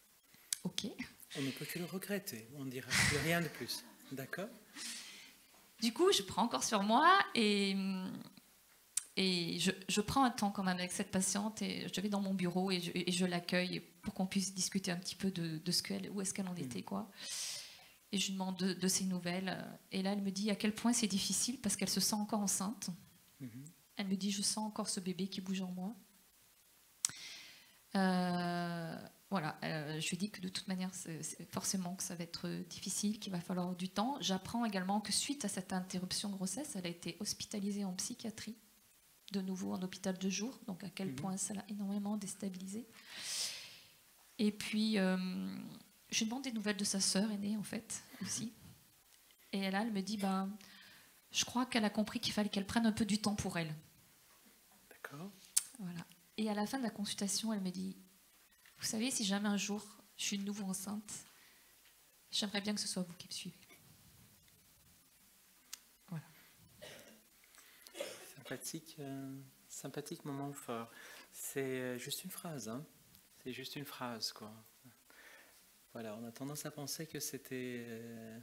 Ok. On ne peut que le regretter, on ne dira plus rien de plus. D'accord. Du coup, je prends encore sur moi et, et je, je prends un temps quand même avec cette patiente et je vais dans mon bureau et je, et je l'accueille pour qu'on puisse discuter un petit peu de, de ce qu'elle, où est-ce qu'elle en était, quoi. Et je lui demande de, de ses nouvelles. Et là, elle me dit à quel point c'est difficile parce qu'elle se sent encore enceinte. Mm-hmm. Elle me dit, je sens encore ce bébé qui bouge en moi. Euh, voilà, euh, je lui dis que de toute manière, c'est, c'est forcément que ça va être difficile, qu'il va falloir du temps. J'apprends également que suite à cette interruption de grossesse, elle a été hospitalisée en psychiatrie, de nouveau en hôpital de jour, donc à quel mmh. point ça l'a énormément déstabilisée. Et puis, euh, je lui demande des nouvelles de sa sœur aînée, en fait, aussi. Et là, elle me dit, ben, je crois qu'elle a compris qu'il fallait qu'elle prenne un peu du temps pour elle. D'accord. Voilà. Et à la fin de la consultation, elle me dit, vous savez, si jamais un jour je suis de nouveau enceinte, j'aimerais bien que ce soit vous qui me suivez. Voilà. Sympathique, euh, sympathique moment fort. C'est juste une phrase, hein. C'est juste une phrase, quoi. Voilà, on a tendance à penser que c'était... Euh...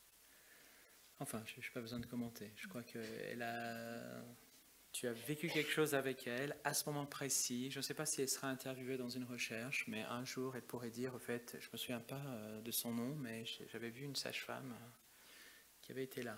Enfin, je n'ai pas besoin de commenter. Je crois qu'elle a... Tu as vécu quelque chose avec elle à ce moment précis. Je ne sais pas si elle sera interviewée dans une recherche, mais un jour, elle pourrait dire, au fait, je ne me souviens pas de son nom, mais j'avais vu une sage-femme qui avait été là.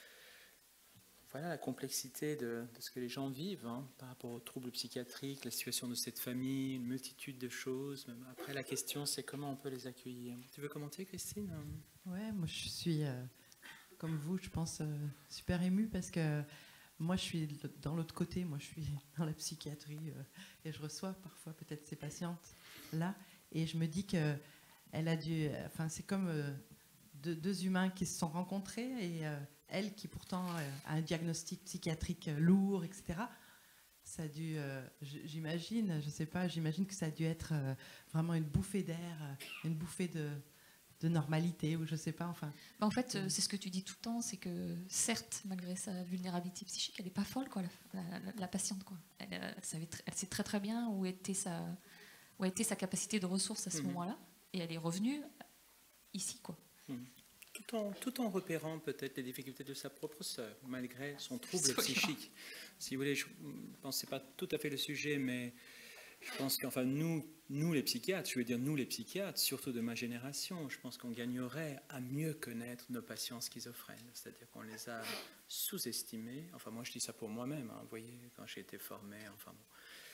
Voilà la complexité de, de ce que les gens vivent, hein, par rapport aux troubles psychiatriques, la situation de cette famille, une multitude de choses. Après, la question, c'est comment on peut les accueillir. Tu veux commenter, Christine? Ouais, moi, je suis, euh, comme vous, je pense, euh, super émue parce que moi, je suis dans l'autre côté, moi, je suis dans la psychiatrie euh, et je reçois parfois peut-être ces patientes là, et je me dis que elle a dû, enfin, c'est comme euh, deux, deux humains qui se sont rencontrés et euh, elle qui pourtant euh, a un diagnostic psychiatrique euh, lourd, et cetera. Ça a dû, euh, j'imagine, je sais pas, j'imagine que ça a dû être euh, vraiment une bouffée d'air, une bouffée de de normalité, ou je sais pas, enfin... En fait, euh, c'est ce que tu dis tout le temps, c'est que, certes, malgré sa vulnérabilité psychique, elle n'est pas folle, quoi, la, la, la patiente, quoi. Elle, elle, savait tr- elle sait très très bien où était sa, où était sa capacité de ressources à ce mmh. moment-là, et elle est revenue ici, quoi. Mmh. Tout en, tout en repérant peut-être les difficultés de sa propre sœur, malgré son trouble psychique. Si vous voulez, je ne pense que ce n'est pas tout à fait le sujet, mais... Je pense qu'enfin, nous, nous les psychiatres, je veux dire nous les psychiatres, surtout de ma génération, je pense qu'on gagnerait à mieux connaître nos patients schizophrènes. C'est-à-dire qu'on les a sous-estimés. Enfin, moi, je dis ça pour moi-même. Hein, vous voyez, quand j'ai été formé, enfin bon,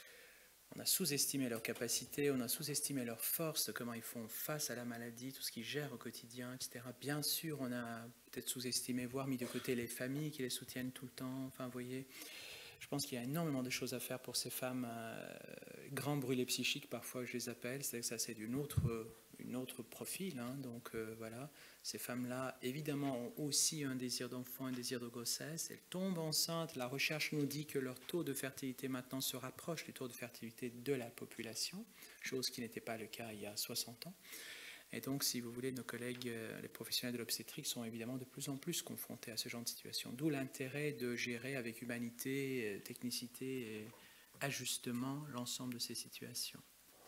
on a sous-estimé leurs capacités, on a sous-estimé leurs forces, comment ils font face à la maladie, tout ce qu'ils gèrent au quotidien, et cetera. Bien sûr, on a peut-être sous-estimé, voire mis de côté les familles qui les soutiennent tout le temps. Enfin, vous voyez... Je pense qu'il y a énormément de choses à faire pour ces femmes euh, grands brûlés psychiques, parfois je les appelle, c'est que ça c'est d'une autre, une autre profil, hein, donc euh, voilà, ces femmes-là évidemment ont aussi un désir d'enfant, un désir de grossesse, elles tombent enceintes, la recherche nous dit que leur taux de fertilité maintenant se rapproche du taux de fertilité de la population, chose qui n'était pas le cas il y a soixante ans. Et donc, si vous voulez, nos collègues, les professionnels de l'obstétrique, sont évidemment de plus en plus confrontés à ce genre de situation. D'où l'intérêt de gérer avec humanité, technicité et ajustement l'ensemble de ces situations.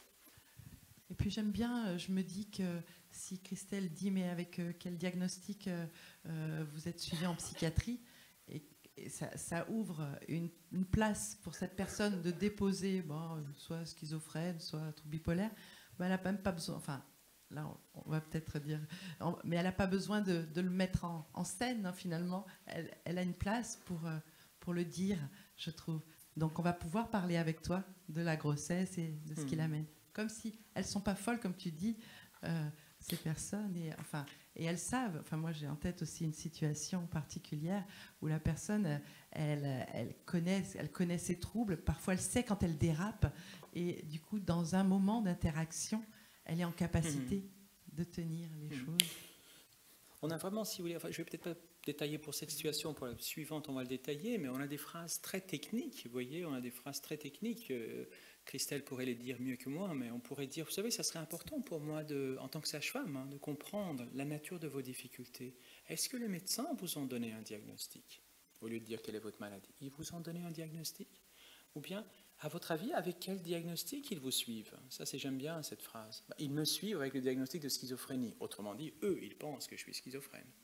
Et puis j'aime bien, je me dis que si Christelle dit, mais avec quel diagnostic euh, vous êtes suivi en psychiatrie, et, et ça, ça ouvre une, une place pour cette personne de déposer, bon, soit schizophrène, soit trouble bipolaire, ben elle n'a même pas besoin... Enfin, là, on va peut-être dire... Mais elle n'a pas besoin de, de le mettre en, en scène, hein, finalement. Elle, elle a une place pour, pour le dire, je trouve. Donc, on va pouvoir parler avec toi de la grossesse et de ce mmh. qui l'amène. Comme si elles ne sont pas folles, comme tu dis, euh, ces personnes. Et, enfin, et elles savent... Enfin, moi, j'ai en tête aussi une situation particulière où la personne, elle, elle, connaît, elle connaît ses troubles. Parfois, elle sait quand elle dérape. Et du coup, dans un moment d'interaction... elle est en capacité mmh. de tenir les mmh. choses. On a vraiment, si vous voulez, enfin, je ne vais peut-être pas détailler pour cette situation, pour la suivante, on va le détailler, mais on a des phrases très techniques, vous voyez, on a des phrases très techniques. Euh, Christelle pourrait les dire mieux que moi, mais on pourrait dire, vous savez, ça serait important pour moi, de, en tant que sage-femme, hein, de comprendre la nature de vos difficultés. Est-ce que les médecins vous ont donné un diagnostic, au lieu de dire quelle est votre maladie? Ils vous ont donné un diagnostic? Ou bien, à votre avis, avec quel diagnostic ils vous suivent? Ça, c'est, j'aime bien cette phrase. Ils me suivent avec le diagnostic de schizophrénie. Autrement dit, eux, ils pensent que je suis schizophrène.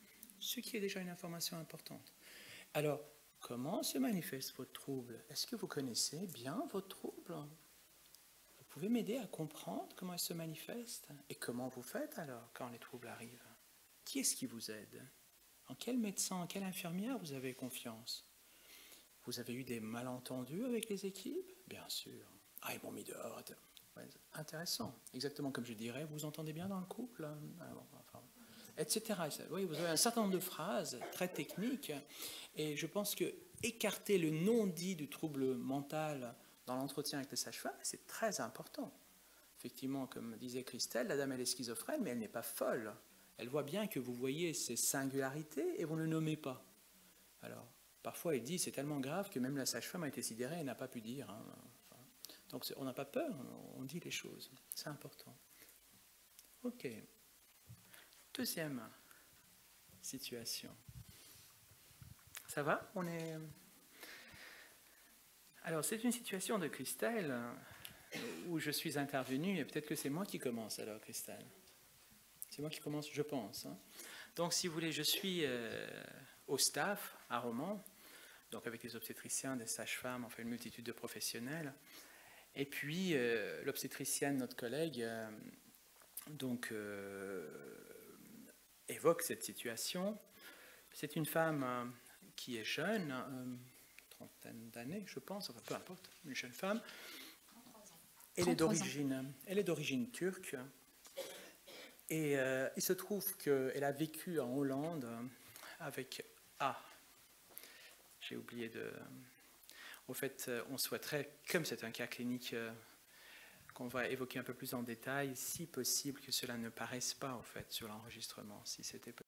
ce qui est déjà une information importante. Alors, comment se manifeste votre trouble? Est-ce que vous connaissez bien votre trouble? Vous pouvez m'aider à comprendre comment il se manifeste? Et comment vous faites alors quand les troubles arrivent? Qui est-ce qui vous aide? En quel médecin, en quelle infirmière vous avez confiance? Vous avez eu des malentendus avec les équipes? Bien sûr. Ah, ils m'ont mis dehors. Ouais, intéressant. Exactement comme je dirais, vous vous entendez bien dans le couple? Alors, enfin, et cetera. Oui, vous avez un certain nombre de phrases très techniques. Et je pense que écarter le non-dit du trouble mental dans l'entretien avec les sages-femmes, c'est très important. Effectivement, comme disait Christelle, la dame, elle est schizophrène, mais elle n'est pas folle. Elle voit bien que vous voyez ses singularités et vous ne le nommez pas. Alors, parfois, elle dit, c'est tellement grave que même la sage-femme a été sidérée et n'a pas pu dire. Hein. Donc, on n'a pas peur, on dit les choses. C'est important. OK. Deuxième situation. Ça va? On est... Alors, c'est une situation de Christelle où je suis intervenu, et peut-être que c'est moi qui commence alors, Christelle. C'est moi qui commence, je pense. Hein. Donc, si vous voulez, je suis euh, au staff à Romans, donc avec des obstétriciens, des sages-femmes, enfin une multitude de professionnels. Et puis, euh, l'obstétricienne, notre collègue, euh, donc, euh, évoque cette situation. C'est une femme euh, qui est jeune, euh, trentaine d'années, je pense, enfin peu importe, une jeune femme. Elle est d'origine, elle est d'origine turque. Et euh, il se trouve qu'elle a vécu en Hollande avec... Ah, j'ai oublié de... Au fait, on souhaiterait, comme c'est un cas clinique euh, qu'on va évoquer un peu plus en détail, si possible que cela ne paraisse pas, au fait, sur l'enregistrement, si c'était